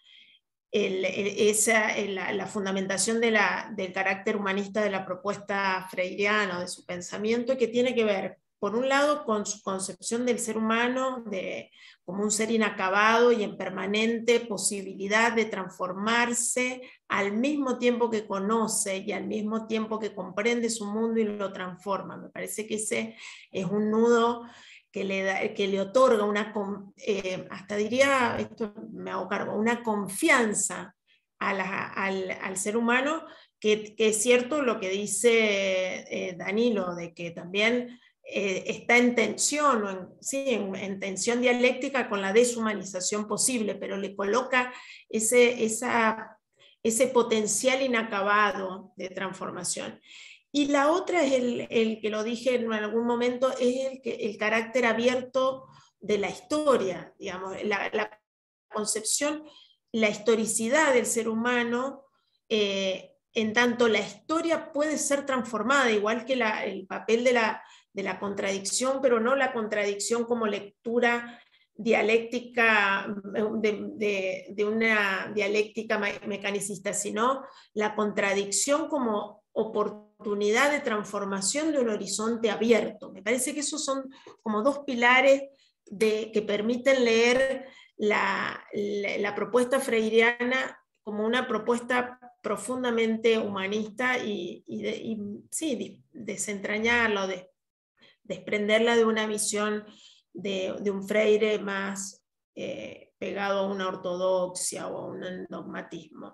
La fundamentación del carácter humanista de la propuesta freireana, de su pensamiento, que tiene que ver, por un lado, con su concepción del ser humano como un ser inacabado y en permanente posibilidad de transformarse al mismo tiempo que conoce y al mismo tiempo que comprende su mundo y lo transforma. Me parece que ese es un nudo que le otorga hasta diría, esto me hago cargo, una confianza al ser humano, que es cierto lo que dice Danilo, de que también está en tensión, en tensión dialéctica con la deshumanización posible, pero le coloca ese potencial inacabado de transformación. Y la otra es el que lo dije en algún momento, es el carácter abierto de la historia, digamos, la concepción, la historicidad del ser humano, en tanto la historia puede ser transformada, igual que el papel de la contradicción, pero no la contradicción como lectura dialéctica de una dialéctica mecanicista, sino la contradicción como oportunidad de transformación de un horizonte abierto. Me parece que esos son como dos pilares que permiten leer la propuesta freireana como una propuesta profundamente humanista y desentrañarla o desprenderla de una visión de un Freire más pegado a una ortodoxia o a un dogmatismo.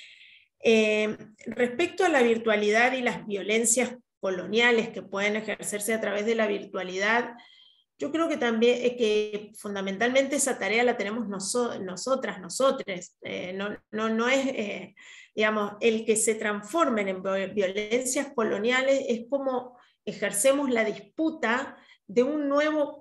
Respecto a la virtualidad y las violencias coloniales que pueden ejercerse a través de la virtualidad, yo creo que también que fundamentalmente esa tarea la tenemos nosotras, nosotres. No es, digamos, el que se transformen en violencias coloniales es como ejercemos la disputa de un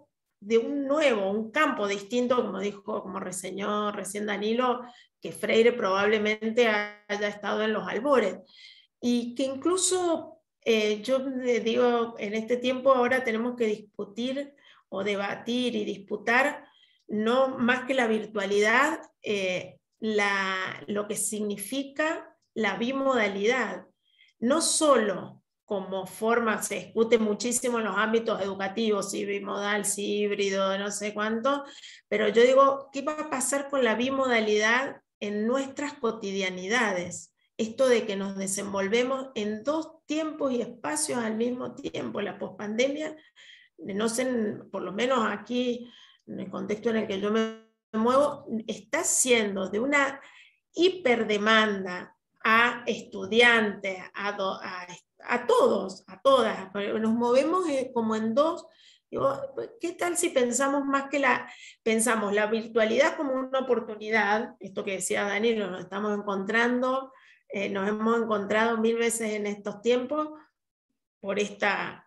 campo distinto, como reseñó recién Danilo, que Freire probablemente haya estado en los albores, y que incluso yo digo, en este tiempo ahora tenemos que discutir o debatir y disputar, no más que la virtualidad, lo que significa la bimodalidad, no solo como forma, se discute muchísimo en los ámbitos educativos, si bimodal, si híbrido, no sé cuánto, pero yo digo, ¿qué va a pasar con la bimodalidad en nuestras cotidianidades? Esto de que nos desenvolvemos en dos tiempos y espacios al mismo tiempo. La pospandemia, no sé, por lo menos aquí, en el contexto en el que yo me muevo, está siendo de una hiperdemanda a estudiantes, a todos, a todas. Nos movemos como en dos. Digo, ¿qué tal si pensamos más que pensamos la virtualidad como una oportunidad? Esto que decía Danilo, nos estamos encontrando, nos hemos encontrado 1000 veces en estos tiempos por esta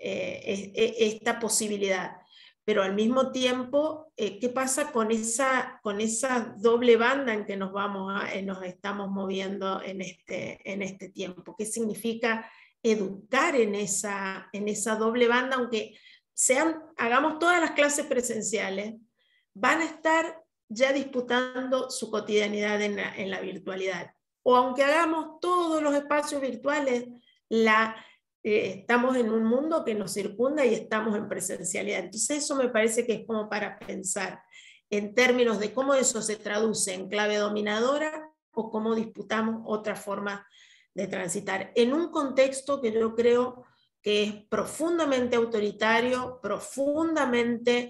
posibilidad. Pero al mismo tiempo, ¿qué pasa con esa doble banda en que nos estamos moviendo en este tiempo? ¿Qué significa educar en esa doble banda? Aunque hagamos todas las clases presenciales, van a estar ya disputando su cotidianidad en la virtualidad. O aunque hagamos todos los espacios virtuales, estamos en un mundo que nos circunda y estamos en presencialidad. Entonces eso me parece que es como para pensar en términos de cómo eso se traduce en clave dominadora o cómo disputamos otra forma de transitar. En un contexto que yo creo que es profundamente autoritario, profundamente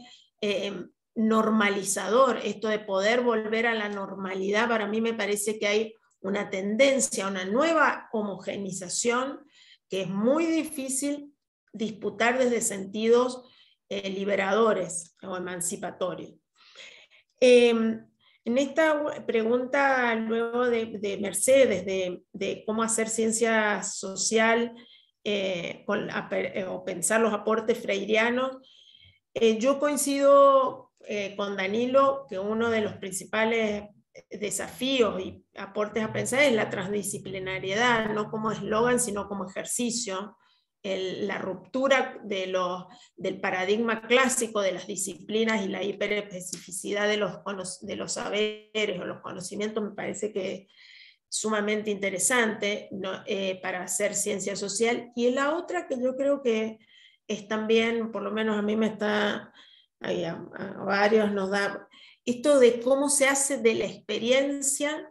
normalizador, esto de poder volver a la normalidad, para mí me parece que hay una tendencia a una nueva homogenización que es muy difícil disputar desde sentidos liberadores o emancipatorios. En esta pregunta luego de Mercedes, de cómo hacer ciencia social o pensar los aportes freirianos, yo coincido con Danilo que uno de los principales desafíos y aportes a pensar es la transdisciplinariedad, no como eslogan, sino como ejercicio. La ruptura del paradigma clásico de las disciplinas y la hiperespecificidad de los saberes o los conocimientos me parece que es sumamente interesante, ¿no? Para hacer ciencia social. Y la otra que yo creo que es también, por lo menos a mí me está, a varios nos da, esto de cómo se hace de la experiencia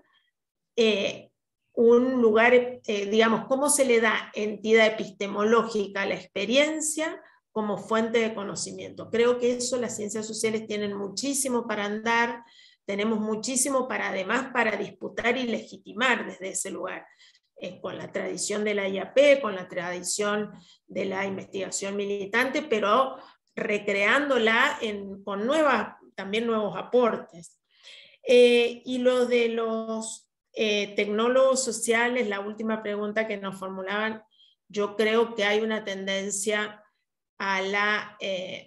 un lugar, digamos, cómo se le da entidad epistemológica a la experiencia como fuente de conocimiento. Creo que eso las ciencias sociales tienen muchísimo para andar, tenemos muchísimo además para disputar y legitimar desde ese lugar, con la tradición de la IAP, con la tradición de la investigación militante, pero recreándola con también nuevos aportes. Y lo de los tecnólogos sociales, la última pregunta que nos formulaban, yo creo que hay una tendencia a la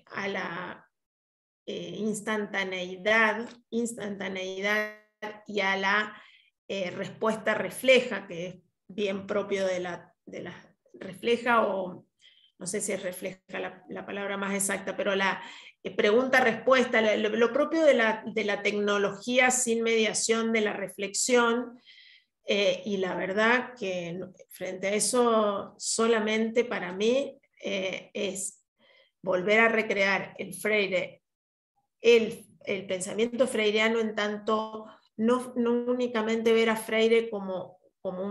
instantaneidad y a la respuesta refleja, que es bien propio de la refleja, o no sé si es refleja la palabra más exacta, pero la pregunta-respuesta, lo propio de la tecnología sin mediación de la reflexión, y la verdad que frente a eso solamente para mí es volver a recrear el Freire, el pensamiento freiriano, en tanto no únicamente ver a Freire como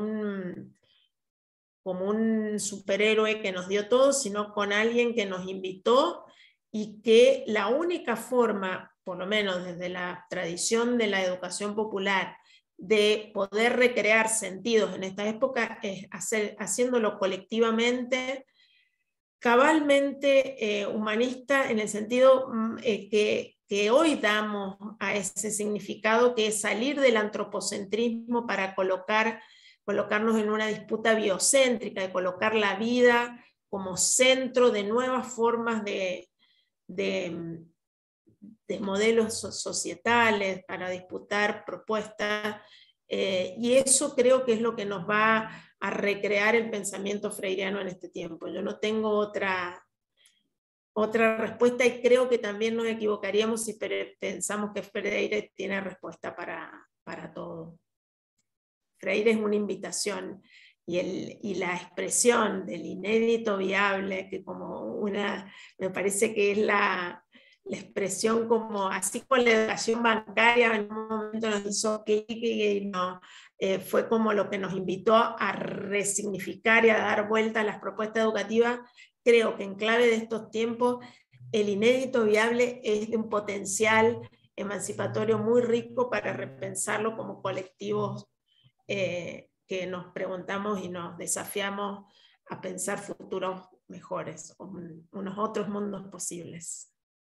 un superhéroe que nos dio todo, sino con alguien que nos invitó, y que la única forma, por lo menos desde la tradición de la educación popular, de poder recrear sentidos en esta época es haciéndolo colectivamente, cabalmente humanista, en el sentido que hoy damos a ese significado, que es salir del antropocentrismo para colocarnos en una disputa biocéntrica, de colocar la vida como centro de nuevas formas de modelos societales, para disputar propuestas, y eso creo que es lo que nos va a recrear el pensamiento freiriano en este tiempo. Yo no tengo otra respuesta, y creo que también nos equivocaríamos si pensamos que Freire tiene respuesta para todo. Freire es una invitación, y la expresión del inédito viable, que me parece que es la expresión, como así con la educación bancaria en un momento nos hizo clic y fue como lo que nos invitó a resignificar y a dar vuelta a las propuestas educativas. Creo que en clave de estos tiempos el inédito viable es de un potencial emancipatorio muy rico para repensarlo como colectivos que nos preguntamos y nos desafiamos a pensar futuros mejores, unos otros mundos posibles.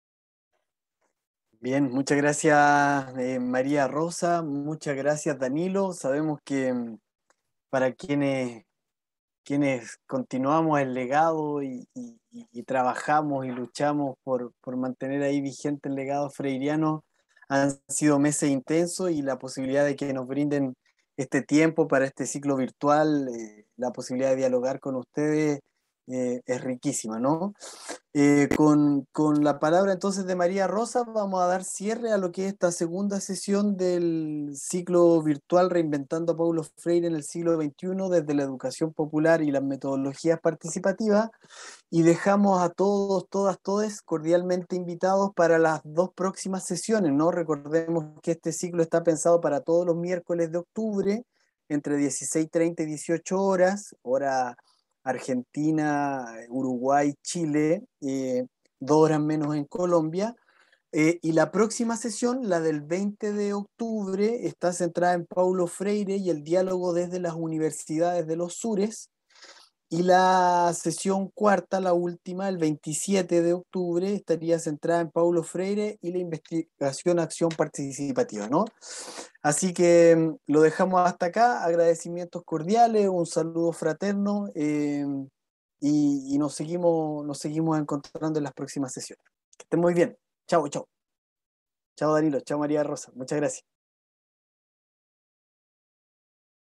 Bien, muchas gracias María Rosa, muchas gracias Danilo. Sabemos que para quienes continuamos el legado y trabajamos y luchamos por mantener ahí vigente el legado freiriano, han sido meses intensos, y la posibilidad de que nos brinden este tiempo para este ciclo virtual, la posibilidad de dialogar con ustedes es riquísima, ¿no? Con la palabra entonces de María Rosa vamos a dar cierre a lo que es esta segunda sesión del ciclo virtual Reinventando a Paulo Freire en el siglo XXI desde la educación popular y las metodologías participativas, y dejamos a todos, todas, todes cordialmente invitados para las 2 próximas sesiones, ¿no? Recordemos que este ciclo está pensado para todos los miércoles de octubre entre 16:30 y 18 horas, hora Argentina, Uruguay, Chile, 2 horas menos en Colombia. Y la próxima sesión, la del 20 de octubre, está centrada en Paulo Freire y el diálogo desde las universidades de los sures. Y la sesión cuarta, la última, el 27 de octubre, estaría centrada en Paulo Freire y la investigación acción participativa, ¿no? Así que lo dejamos hasta acá. Agradecimientos cordiales, un saludo fraterno, y nos seguimos encontrando en las próximas sesiones. Que estén muy bien. Chao, chao. Chao Danilo, chao María Rosa. Muchas gracias.